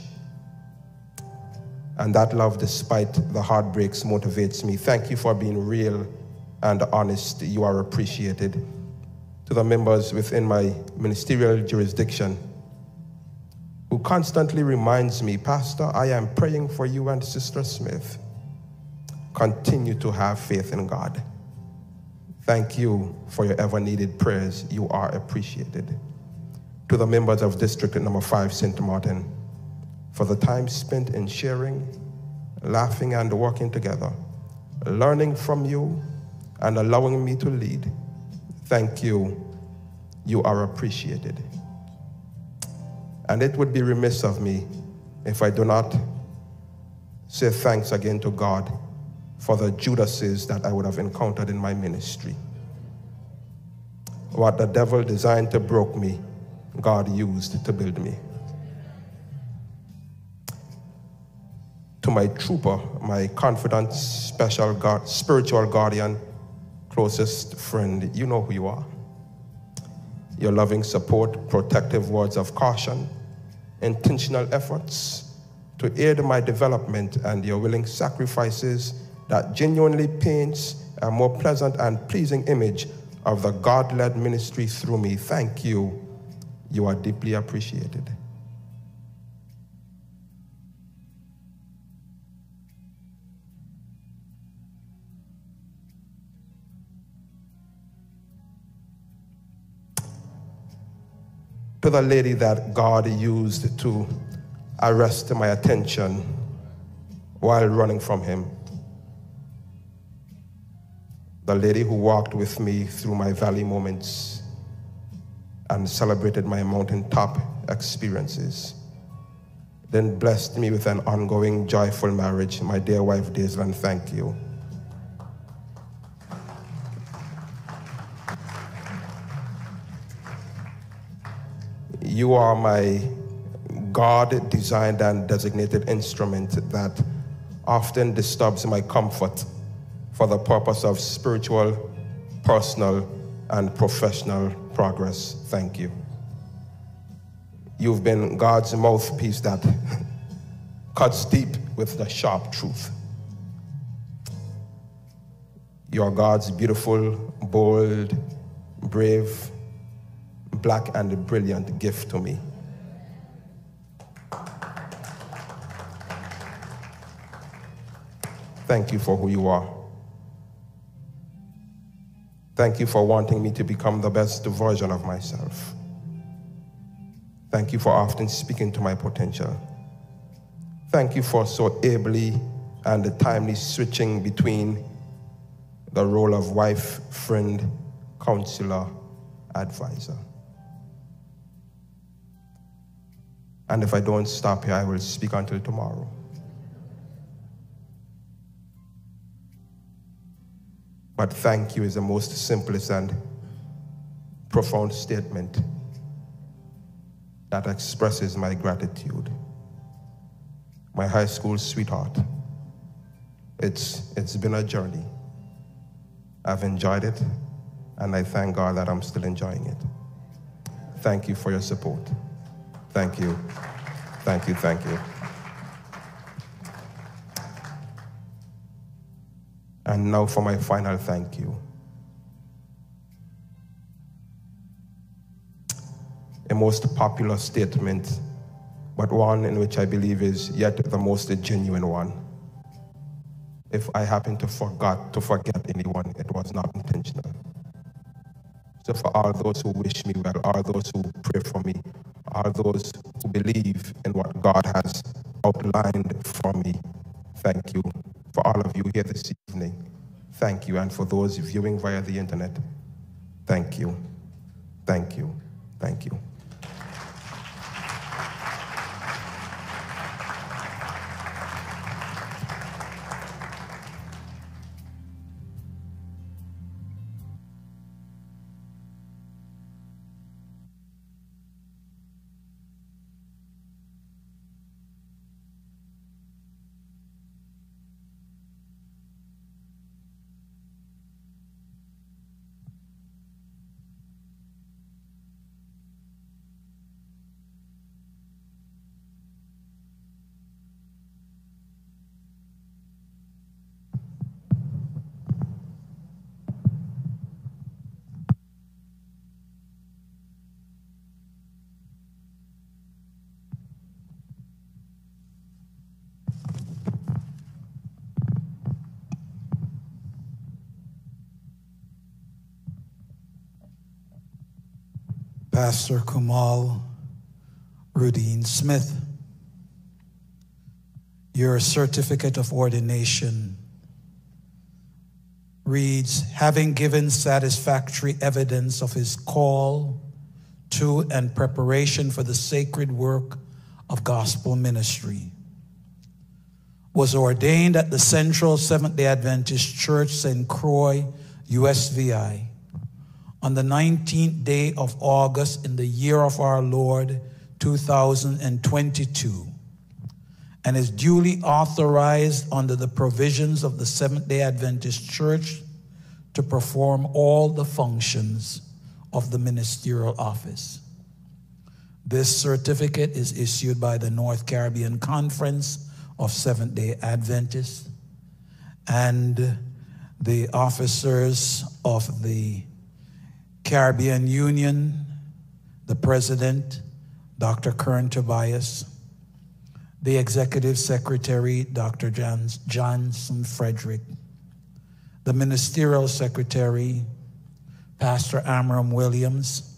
and that love, despite the heartbreaks, motivates me. Thank you for being real and honest. You are appreciated. To the members within my ministerial jurisdiction who constantly reminds me, Pastor, I am praying for you and Sister Smith. Continue to have faith in God. Thank you for your ever-needed prayers. You are appreciated. To the members of District Number 5, St. Martin, for the time spent in sharing, laughing, and working together, learning from you, and allowing me to lead. Thank you. You are appreciated. And it would be remiss of me if I do not say thanks again to God for the Judases that I would have encountered in my ministry. What the devil designed to break me, God used to build me. To my trooper, my confidant, spiritual guardian, closest friend, you know who you are. Your loving support, protective words of caution, intentional efforts to aid my development, and your willing sacrifices that genuinely paints a more pleasant and pleasing image of the God-led ministry through me. Thank you. You are deeply appreciated. To the lady that God used to arrest my attention while running from him. The lady who walked with me through my valley moments and celebrated my mountaintop experiences. Then blessed me with an ongoing joyful marriage, my dear wife, Daisland, thank you. You are my God-designed and designated instrument that often disturbs my comfort for the purpose of spiritual, personal, and professional progress. Thank you. You've been God's mouthpiece that cuts deep with the sharp truth. You are God's beautiful, bold, brave, black, and brilliant gift to me. Thank you for who you are. Thank you for wanting me to become the best version of myself. Thank you for often speaking to my potential. Thank you for so ably and timely switching between the role of wife, friend, counselor, advisor. And if I don't stop here, I will speak until tomorrow. But thank you is the most simplest and profound statement that expresses my gratitude. My high school sweetheart, it's been a journey. I've enjoyed it, and I thank God that I'm still enjoying it. Thank you for your support. Thank you. Thank you, thank you. And now for my final thank you. A most popular statement, but one in which I believe is yet the most genuine one. If I happen to forget anyone, it was not intentional. So for all those who wish me well, all those who pray for me, all those who believe in what God has outlined for me, thank you. For all of you here this evening, thank you. And for those viewing via the internet, thank you. Thank you. Thank you.
Pastor Kumal Rudine Smith. Your certificate of ordination reads, having given satisfactory evidence of his call to and preparation for the sacred work of gospel ministry, was ordained at the Central Seventh-day Adventist Church, St. Croix, USVI, on the 19th day of August in the year of our Lord, 2022, and is duly authorized under the provisions of the Seventh-day Adventist Church to perform all the functions of the ministerial office. This certificate is issued by the North Caribbean Conference of Seventh-day Adventists and the officers of the Caribbean Union, the President, Dr. Kern Tobias, the Executive Secretary, Dr. Johnson Frederick, the Ministerial Secretary, Pastor Amram Williams,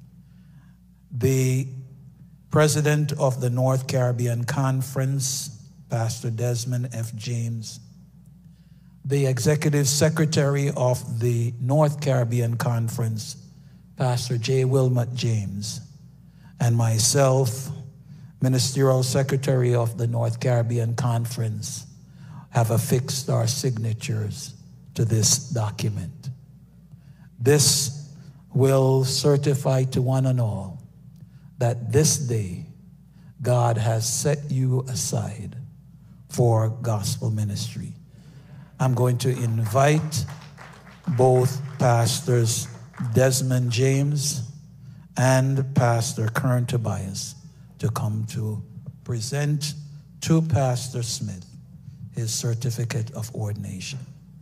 the President of the North Caribbean Conference, Pastor Desmond F. James, the Executive Secretary of the North Caribbean Conference, Pastor J. Wilmot James, and myself, Ministerial Secretary of the North Caribbean Conference, have affixed our signatures to this document. This will certify to one and all that this day God has set you aside for gospel ministry. I'm going to invite both Pastors Desmond James and Pastor Kern Tobias to come to present to Pastor Smith his certificate of ordination.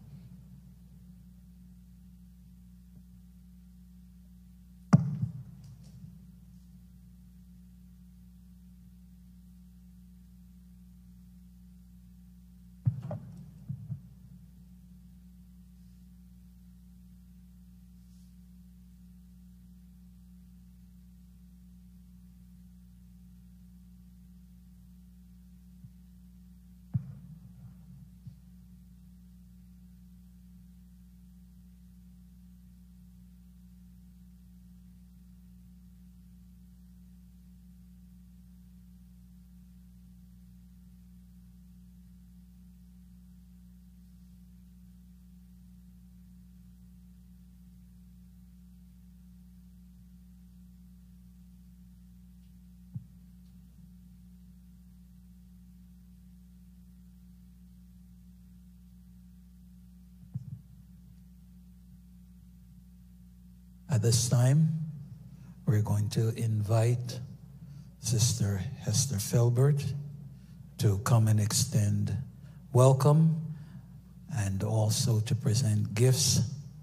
At this time, we're going to invite Sister Hester Filbert to come and extend welcome and also to present gifts.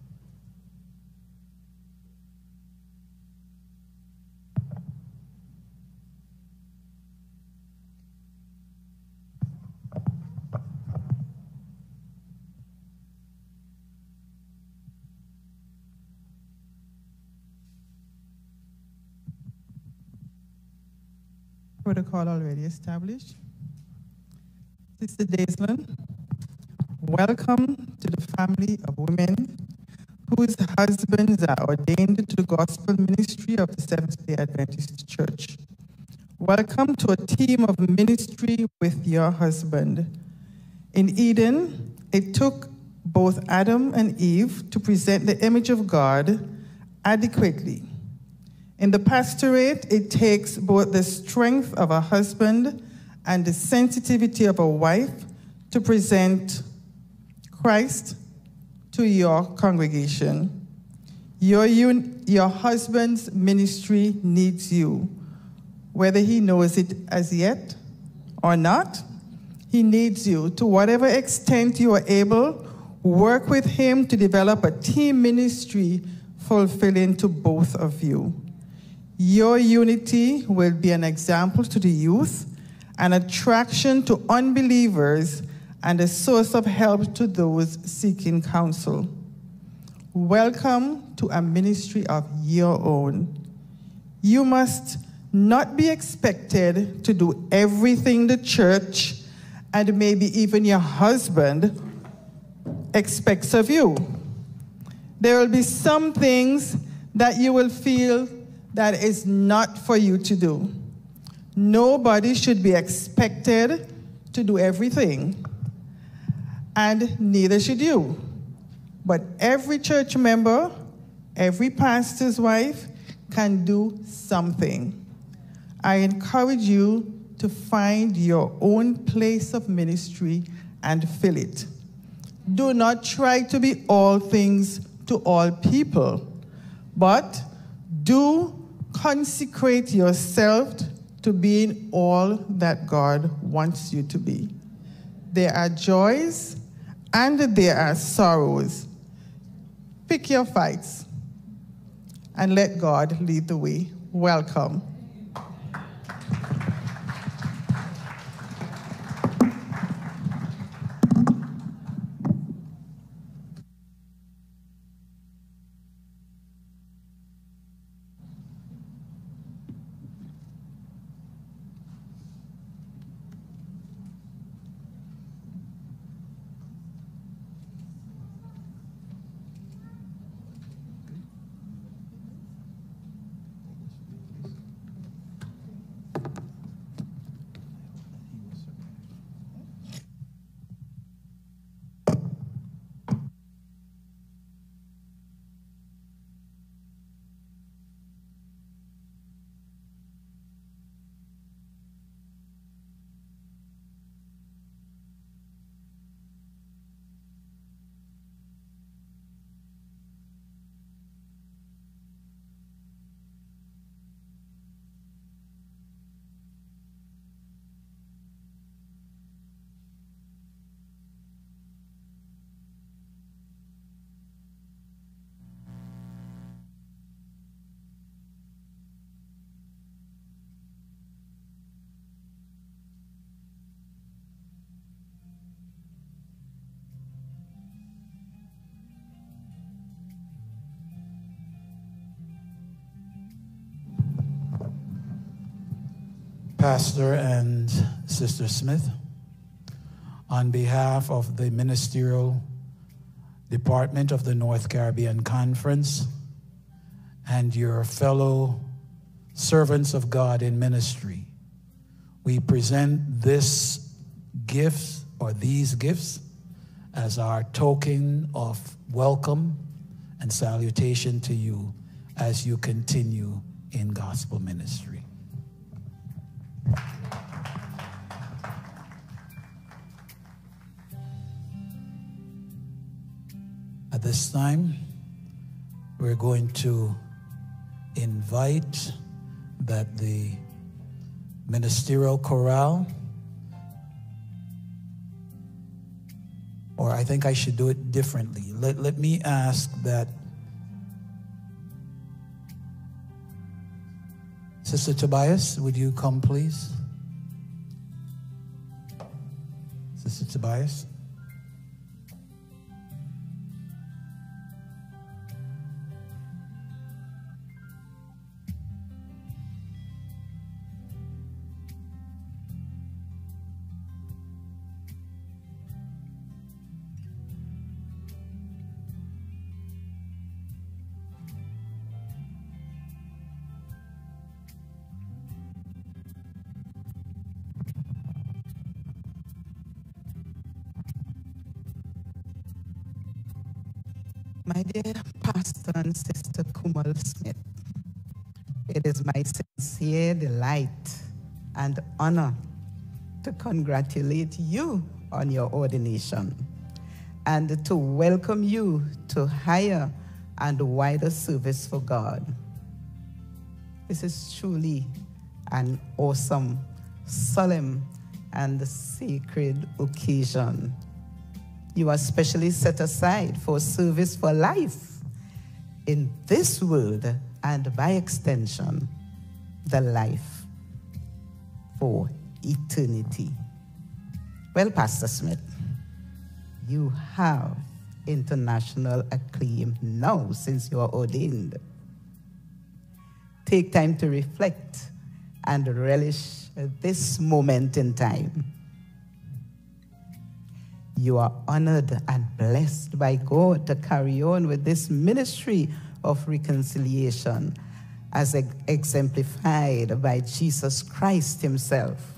Protocol already established. Sister Daisland, welcome to the family of women whose husbands are ordained to the gospel ministry of the Seventh-day Adventist Church. Welcome to a team of ministry with your husband. In Eden, it took both Adam and Eve to present the image of God adequately. In the pastorate, it takes both the strength of a husband and the sensitivity of a wife to present Christ to your congregation. Your husband's ministry needs you. Whether he knows it as yet or not, he needs you. To whatever extent you are able, work with him to develop a team ministry fulfilling to both of you. Your unity will be an example to the youth, an attraction to unbelievers, and a source of help to those seeking counsel. Welcome to a ministry of your own. You must not be expected to do everything the church and maybe even your husband expects of you. There will be some things that you will feel that is not for you to do. Nobody should be expected to do everything, and neither should you. But every church member, every pastor's wife can do something. I encourage you to find your own place of ministry and fill it. Do not try to be all things to all people, but do consecrate yourself to being all that God wants you to be. There are joys and there are sorrows. Pick your fights and let God lead the way. Welcome.
Pastor and Sister Smith, on behalf of the Ministerial Department of the North Caribbean Conference and your fellow servants of God in ministry, we present this gift or these gifts as our token of welcome and salutation to you as you continue in gospel ministry. At this time, we're going to invite that the ministerial chorale, or I think I should do it differently. Let me ask that Sister Tobias, would you come, please? Sister Tobias.
My dear Pastor and Sister Kumal Smith, it is my sincere delight and honor to congratulate you on your ordination and to welcome you to higher and wider service for God. This is truly an awesome, solemn, and sacred occasion. You are specially set aside for service for life in this world and by extension, the life for eternity. Well, Pastor Smith, you have international acclaim now since you are ordained. take time to reflect and relish this moment in time. You are honored and blessed by God to carry on with this ministry of reconciliation as exemplified by Jesus Christ himself.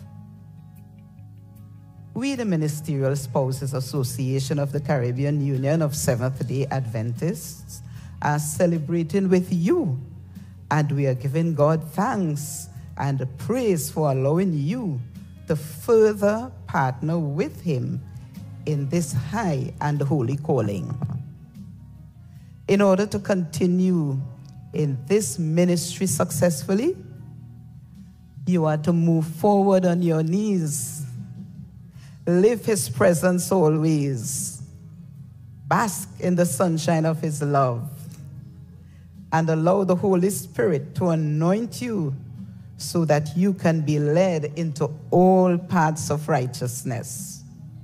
We, the Ministerial Spouses Association of the Caribbean Union of Seventh-day Adventists, are celebrating with you, and we are giving God thanks and praise for allowing you to further partner with him in this high and holy calling. In order to continue in this ministry successfully, you are to move forward on your knees, live his presence always, bask in the sunshine of his love, and allow the Holy Spirit to anoint you so that you can be led into all paths of righteousness.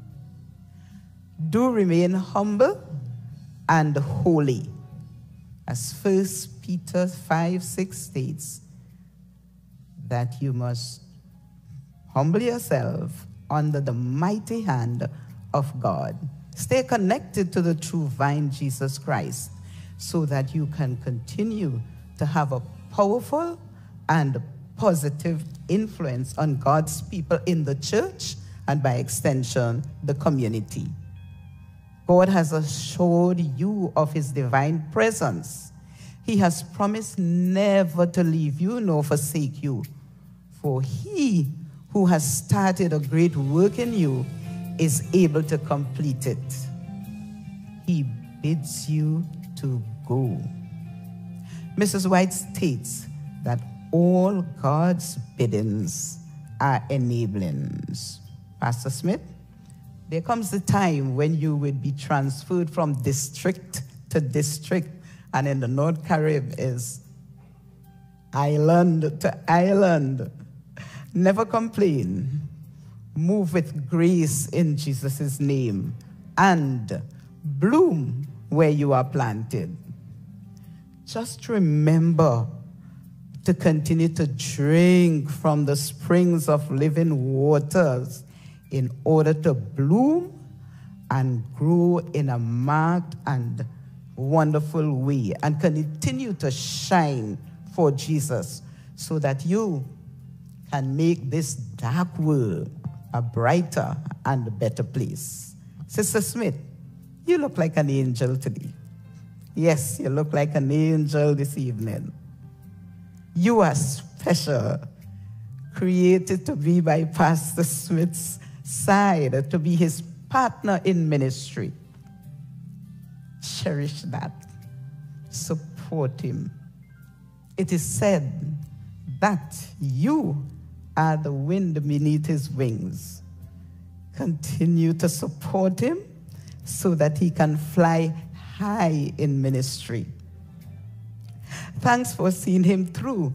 Do remain humble and holy, as 1 Peter 5:6 states, that you must humble yourself under the mighty hand of God. Stay connected to the true vine, Jesus Christ, so that you can continue to have a powerful and positive influence on God's people in the church and by extension, the community. God has assured you of his divine presence. He has promised never to leave you nor forsake you. For he who has started a great work in you is able to complete it. He bids you to go. Mrs. White states that all God's biddings are enablings. Pastor Smith, there comes the time when you will be transferred from district to district, and in the North Caribbean is island to island. Never complain. Move with grace in Jesus' name and bloom where you are planted. Just remember to continue to drink from the springs of living waters in order to bloom and grow in a marked and wonderful way, and continue to shine for Jesus so that you can make this dark world a brighter and a better place. Sister Smith, you look like an angel today. Yes, you look like an angel this evening. You are special, created to be by Pastor Smith's side, to be his partner in ministry. Cherish that. Support him. It is said that you are the wind beneath his wings. Continue to support him so that he can fly high in ministry. Thanks for seeing him through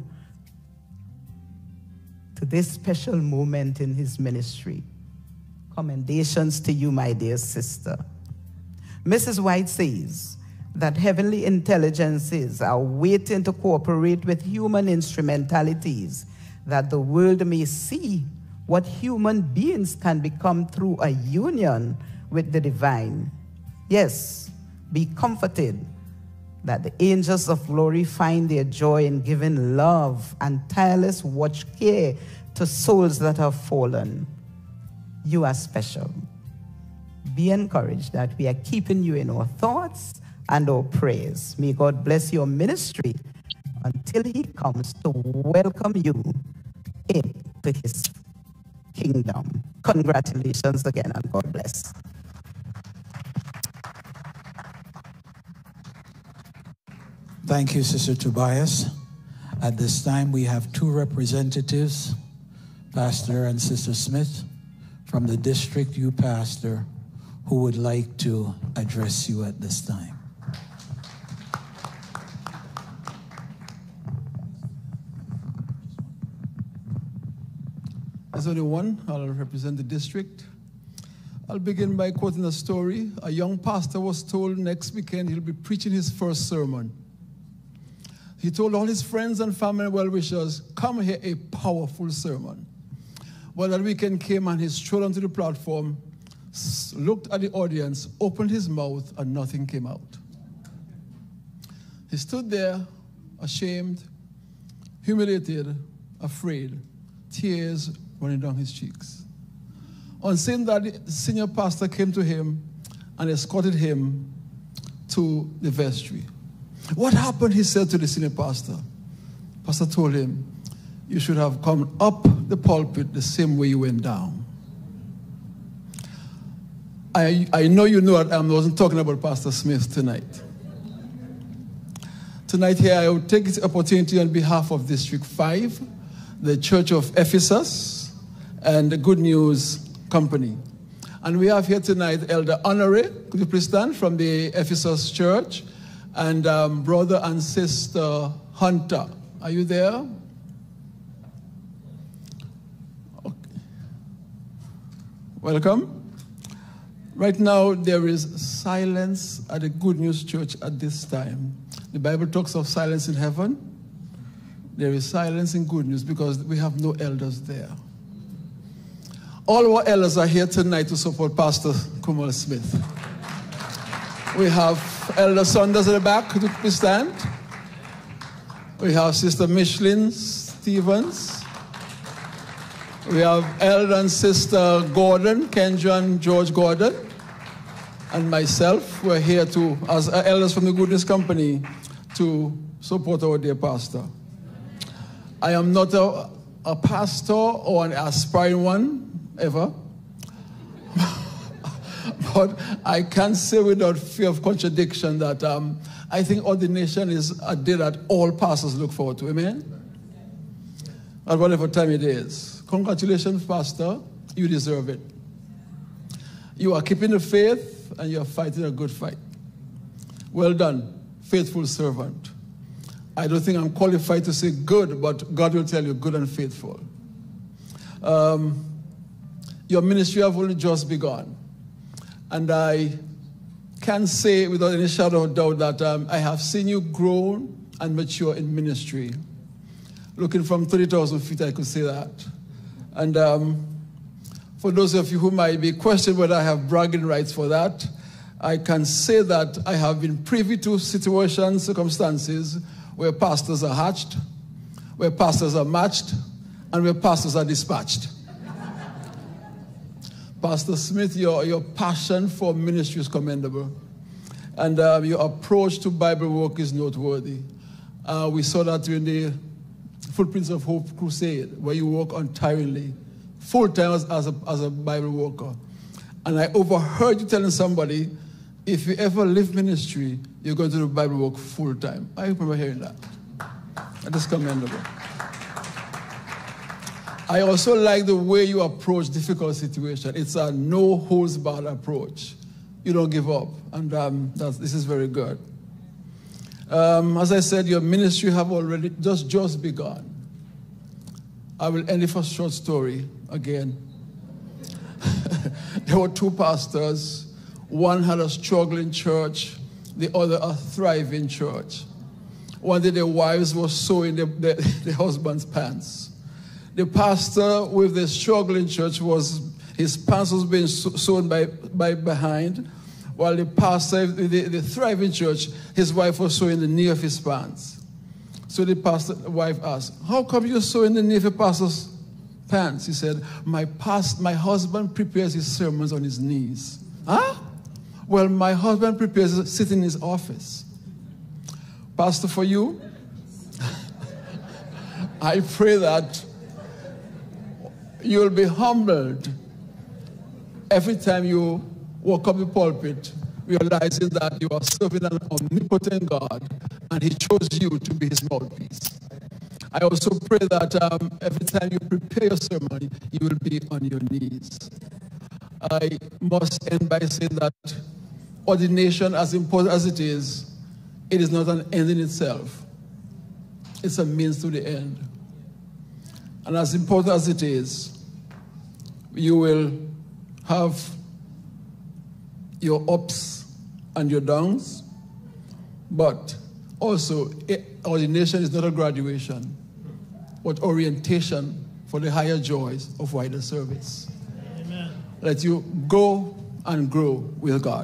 to this special moment in his ministry. Commendations to you, my dear sister. Mrs. White says that heavenly intelligences are waiting to cooperate with human instrumentalities, that the world may see what human beings can become through a union with the divine. Yes, be comforted that the angels of glory find their joy in giving love and tireless watch care to souls that have fallen. You are special. Be encouraged that we are keeping you in our thoughts and our prayers. May God bless your ministry until he comes to welcome you into his kingdom. Congratulations again, and God bless.
Thank you, Sister Tobias. At this time, we have two representatives, Pastor and Sister Smith, from the district you pastor, who would like to address you at this time.
As only one, I'll represent the district. I'll begin by quoting a story. A young pastor was told next weekend he'll be preaching his first sermon. He told all his friends and family and well-wishers, come hear a powerful sermon. Well, that weekend came and he strolled onto the platform, looked at the audience, opened his mouth, and nothing came out. He stood there, ashamed, humiliated, afraid, tears running down his cheeks. On seeing that, the senior pastor came to him and escorted him to the vestry. What happened, he said to the senior pastor. Pastor told him, you should have come up the pulpit the same way you went down. I know you know that I wasn't talking about Pastor Smith tonight. Tonight here, I will take this opportunity on behalf of District 5, the Church of Ephesus, and the Good News Company. And we have here tonight Elder Honore, could you please stand, from the Ephesus Church, and Brother and Sister Hunter. Are you there? Okay. Welcome. Right now, there is silence at the Good News Church at this time. The Bible talks of silence in heaven. There is silence in Good News because we have no elders there. All our elders are here tonight to support Pastor Kumal Smith. We have Elder Saunders at the back. Could you please stand? We have Sister Micheline Stevens. We have Elder and Sister Gordon, Kendra and George Gordon, and myself. We're here to, as elders from the Good News Company, to support our dear pastor. I am not a pastor or an aspiring one, ever. But I can say without fear of contradiction that I think ordination is a day that all pastors look forward to. Amen? At whatever time it is. Congratulations, Pastor. You deserve it. You are keeping the faith and you are fighting a good fight. Well done, faithful servant. I don't think I'm qualified to say good, but God will tell you good and faithful. Your ministry have only just begun. And I can say without any shadow of doubt that I have seen you grow and mature in ministry. Looking from 30,000 feet, I could say that. And for those of you who might be questioning whether I have bragging rights for that, I can say that I have been privy to situations, circumstances where pastors are hatched, where pastors are matched, and where pastors are dispatched. Pastor Smith, your passion for ministry is commendable. And your approach to Bible work is noteworthy. We saw that during the Footprints of Hope Crusade, where you work untiringly, full-time as a Bible worker. And I overheard you telling somebody, if you ever leave ministry, you're going to do Bible work full-time. I remember hearing that. That is commendable. I also like the way you approach difficult situations. It's a no-holds-barred approach. You don't give up, and this is very good. As I said, your ministry have already just begun. I will end with a short story again. There were two pastors. One had a struggling church, the other a thriving church. One day their wives were sewing the husband's pants. The pastor with the struggling church his pants was being sewn by behind, while the pastor, the thriving church, his wife was sewing the knee of his pants. So the wife asked, how come you're sewing the knee of your pastor's pants? He said, my husband prepares his sermons on his knees. Huh? Well, my husband prepares sitting in his office. Pastor, for you, I pray that you'll be humbled every time you walk up the pulpit, realizing that you are serving an omnipotent God and he chose you to be his mouthpiece. I also pray that every time you prepare your sermon, you will be on your knees. I must end by saying that ordination, as important as it is not an end in itself. It's a means to the end. And as important as it is, you will have your ups and your downs, but Also, ordination is not a graduation, but orientation for the higher joys of wider service. Amen. Let you go and grow with God.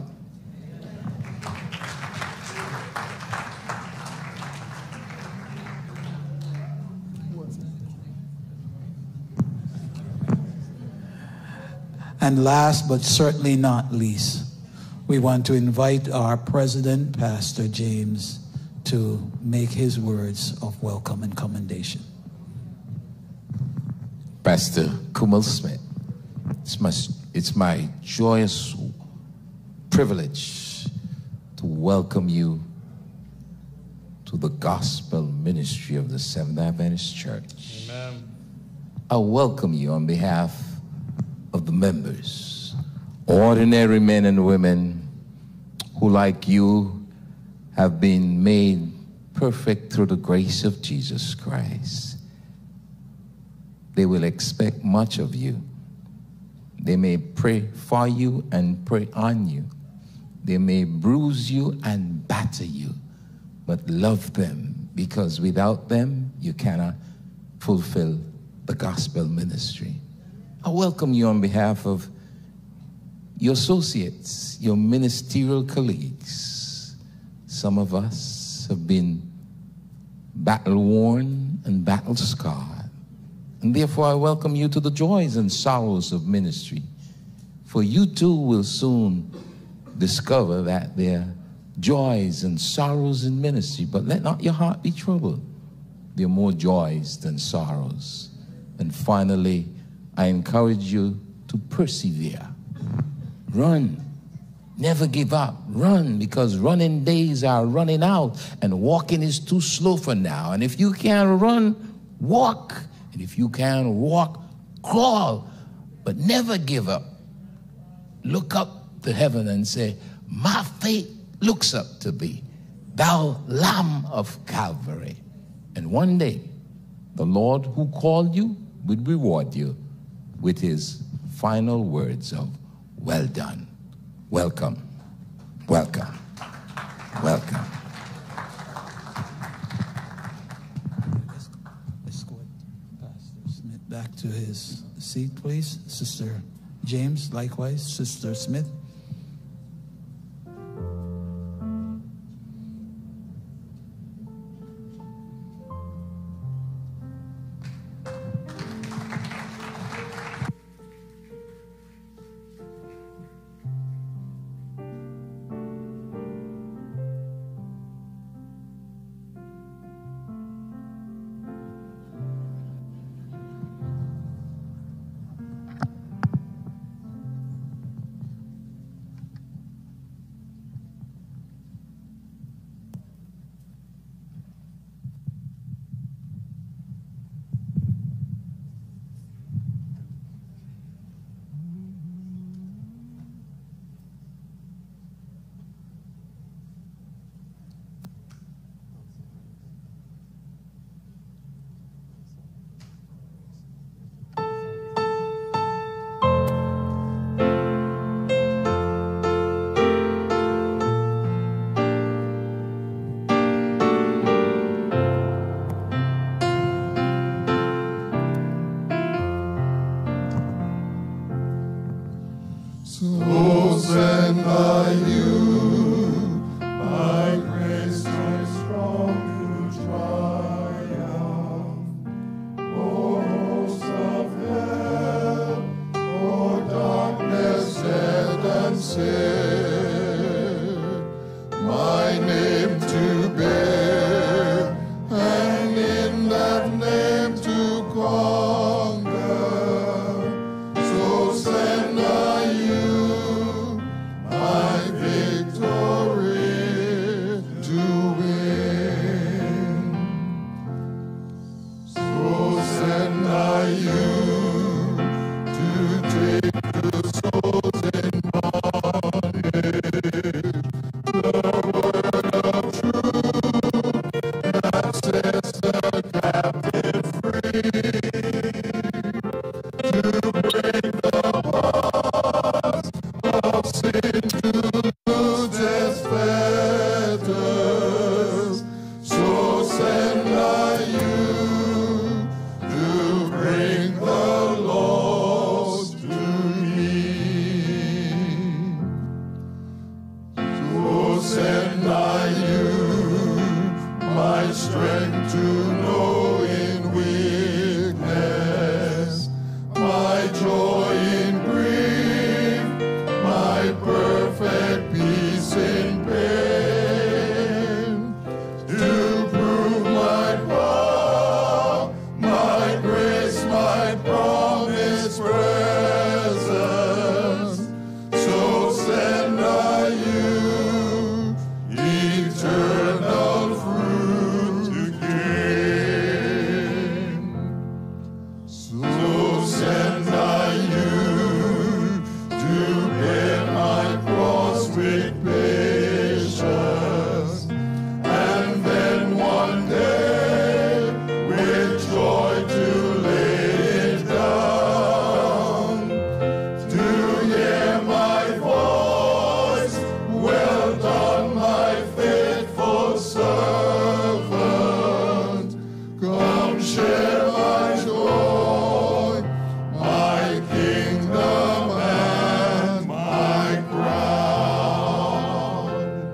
And last but certainly not least, we want to invite our president, Pastor James, to make his words of welcome and commendation.
Pastor Kumal Smith, it's my joyous privilege to welcome you to the gospel ministry of the Seventh Adventist Church. Amen. I welcome you on behalf of the members, ordinary men and women who, like you, have been made perfect through the grace of Jesus Christ. They will expect much of you. They may pray for you and pray on you. They may bruise you and batter you, but love them, because without them, you cannot fulfill the gospel ministry. I welcome you on behalf of your associates, your ministerial colleagues. Some of us have been battle-worn and battle-scarred. And therefore, I welcome you to the joys and sorrows of ministry. For you too will soon discover that there are joys and sorrows in ministry. But let not your heart be troubled. There are more joys than sorrows. And finally, I encourage you to persevere. Run. Never give up. Run, because running days are running out, and walking is too slow for now. And if you can't run, walk. And if you can't walk, crawl. But never give up. Look up to heaven and say, my faith looks up to thee, thou Lamb of Calvary. And one day, the Lord who called you will reward you with his final words of, well done, welcome, welcome, welcome.
Escort Pastor Smith back to his seat, please. Sister James, likewise. Sister Smith.
perfect peace in pain, to prove my power, my grace, my promised presence. So send I you eternal fruit to gain. So send I you to bear my cross with patience, and then one day with joy to lay it down, to hear my voice, well done, my faithful servant, come share my joy, my kingdom and my crown.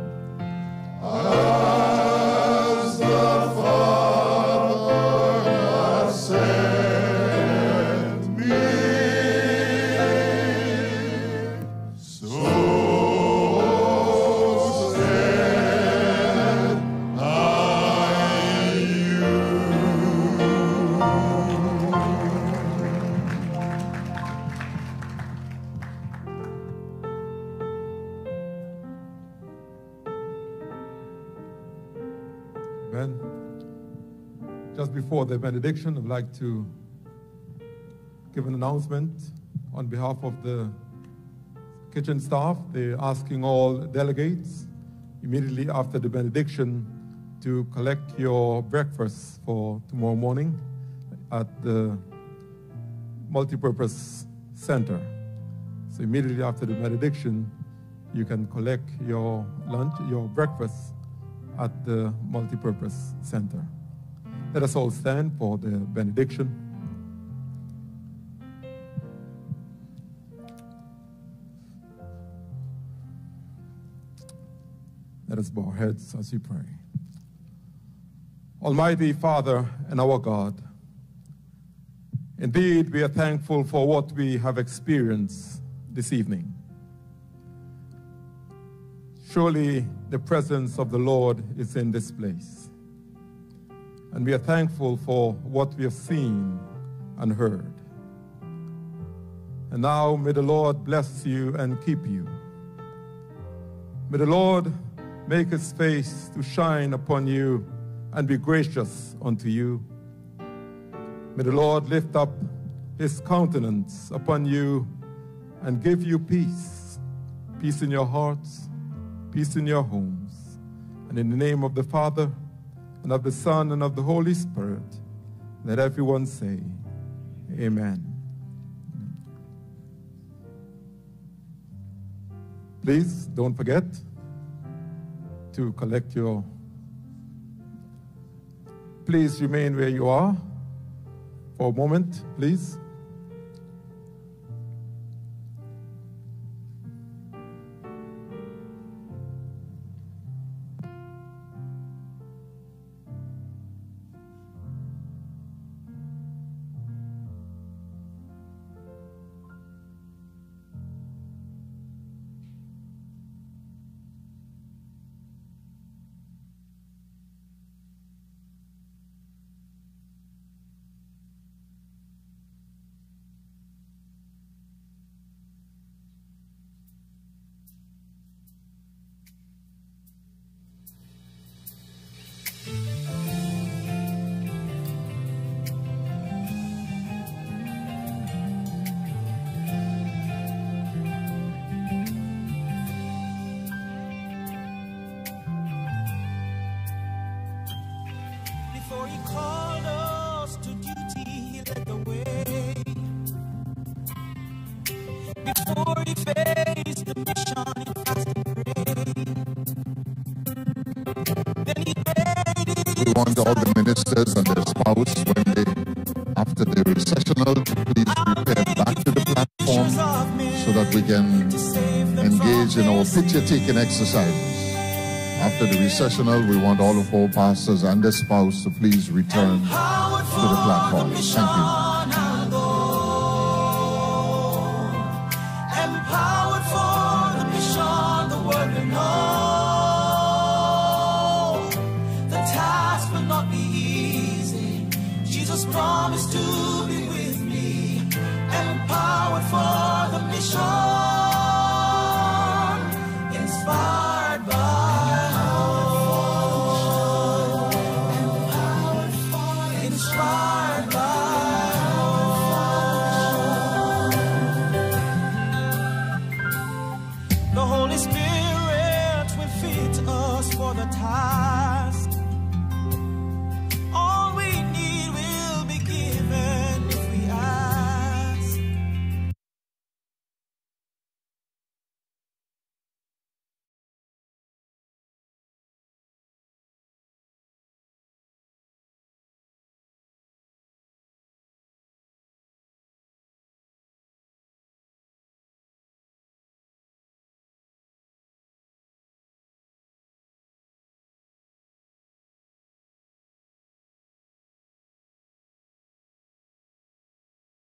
As the Father has sent me, so send I you.
Amen. Just before the benediction, I'd like to give an announcement on behalf of the kitchen staff. They're asking all delegates immediately after the benediction to collect your breakfast for tomorrow morning at the multipurpose center. So immediately after the benediction, you can collect your lunch, your breakfast at the multipurpose center. Let us all stand for the benediction. Let us bow our heads as we pray. Almighty Father and our God, indeed we are thankful for what we have experienced this evening. Surely the presence of the Lord is in this place. And we are thankful for what we have seen and heard. And now may the Lord bless you and keep you. May the Lord make his face to shine upon you and be gracious unto you. May the Lord lift up his countenance upon you and give you peace, peace in your hearts, peace in your homes. And in the name of the Father, and of the Son, and of the Holy Spirit, let everyone say, Amen. Please don't forget to collect your... Please remain where you are for a moment, please.
Before he called us to duty, he led the way. Before he faced the mission, he fasted and prayed. Then he prayed.
We want all the ministers and their spouse, when they, after the recessional, to please repair back to the platform so that we can engage in our picture-taking exercises. After the recessional, we want all of our pastors and their spouse to please return to the platform. Thank you.
Empowered for the Holy Spirit will fit us for the time.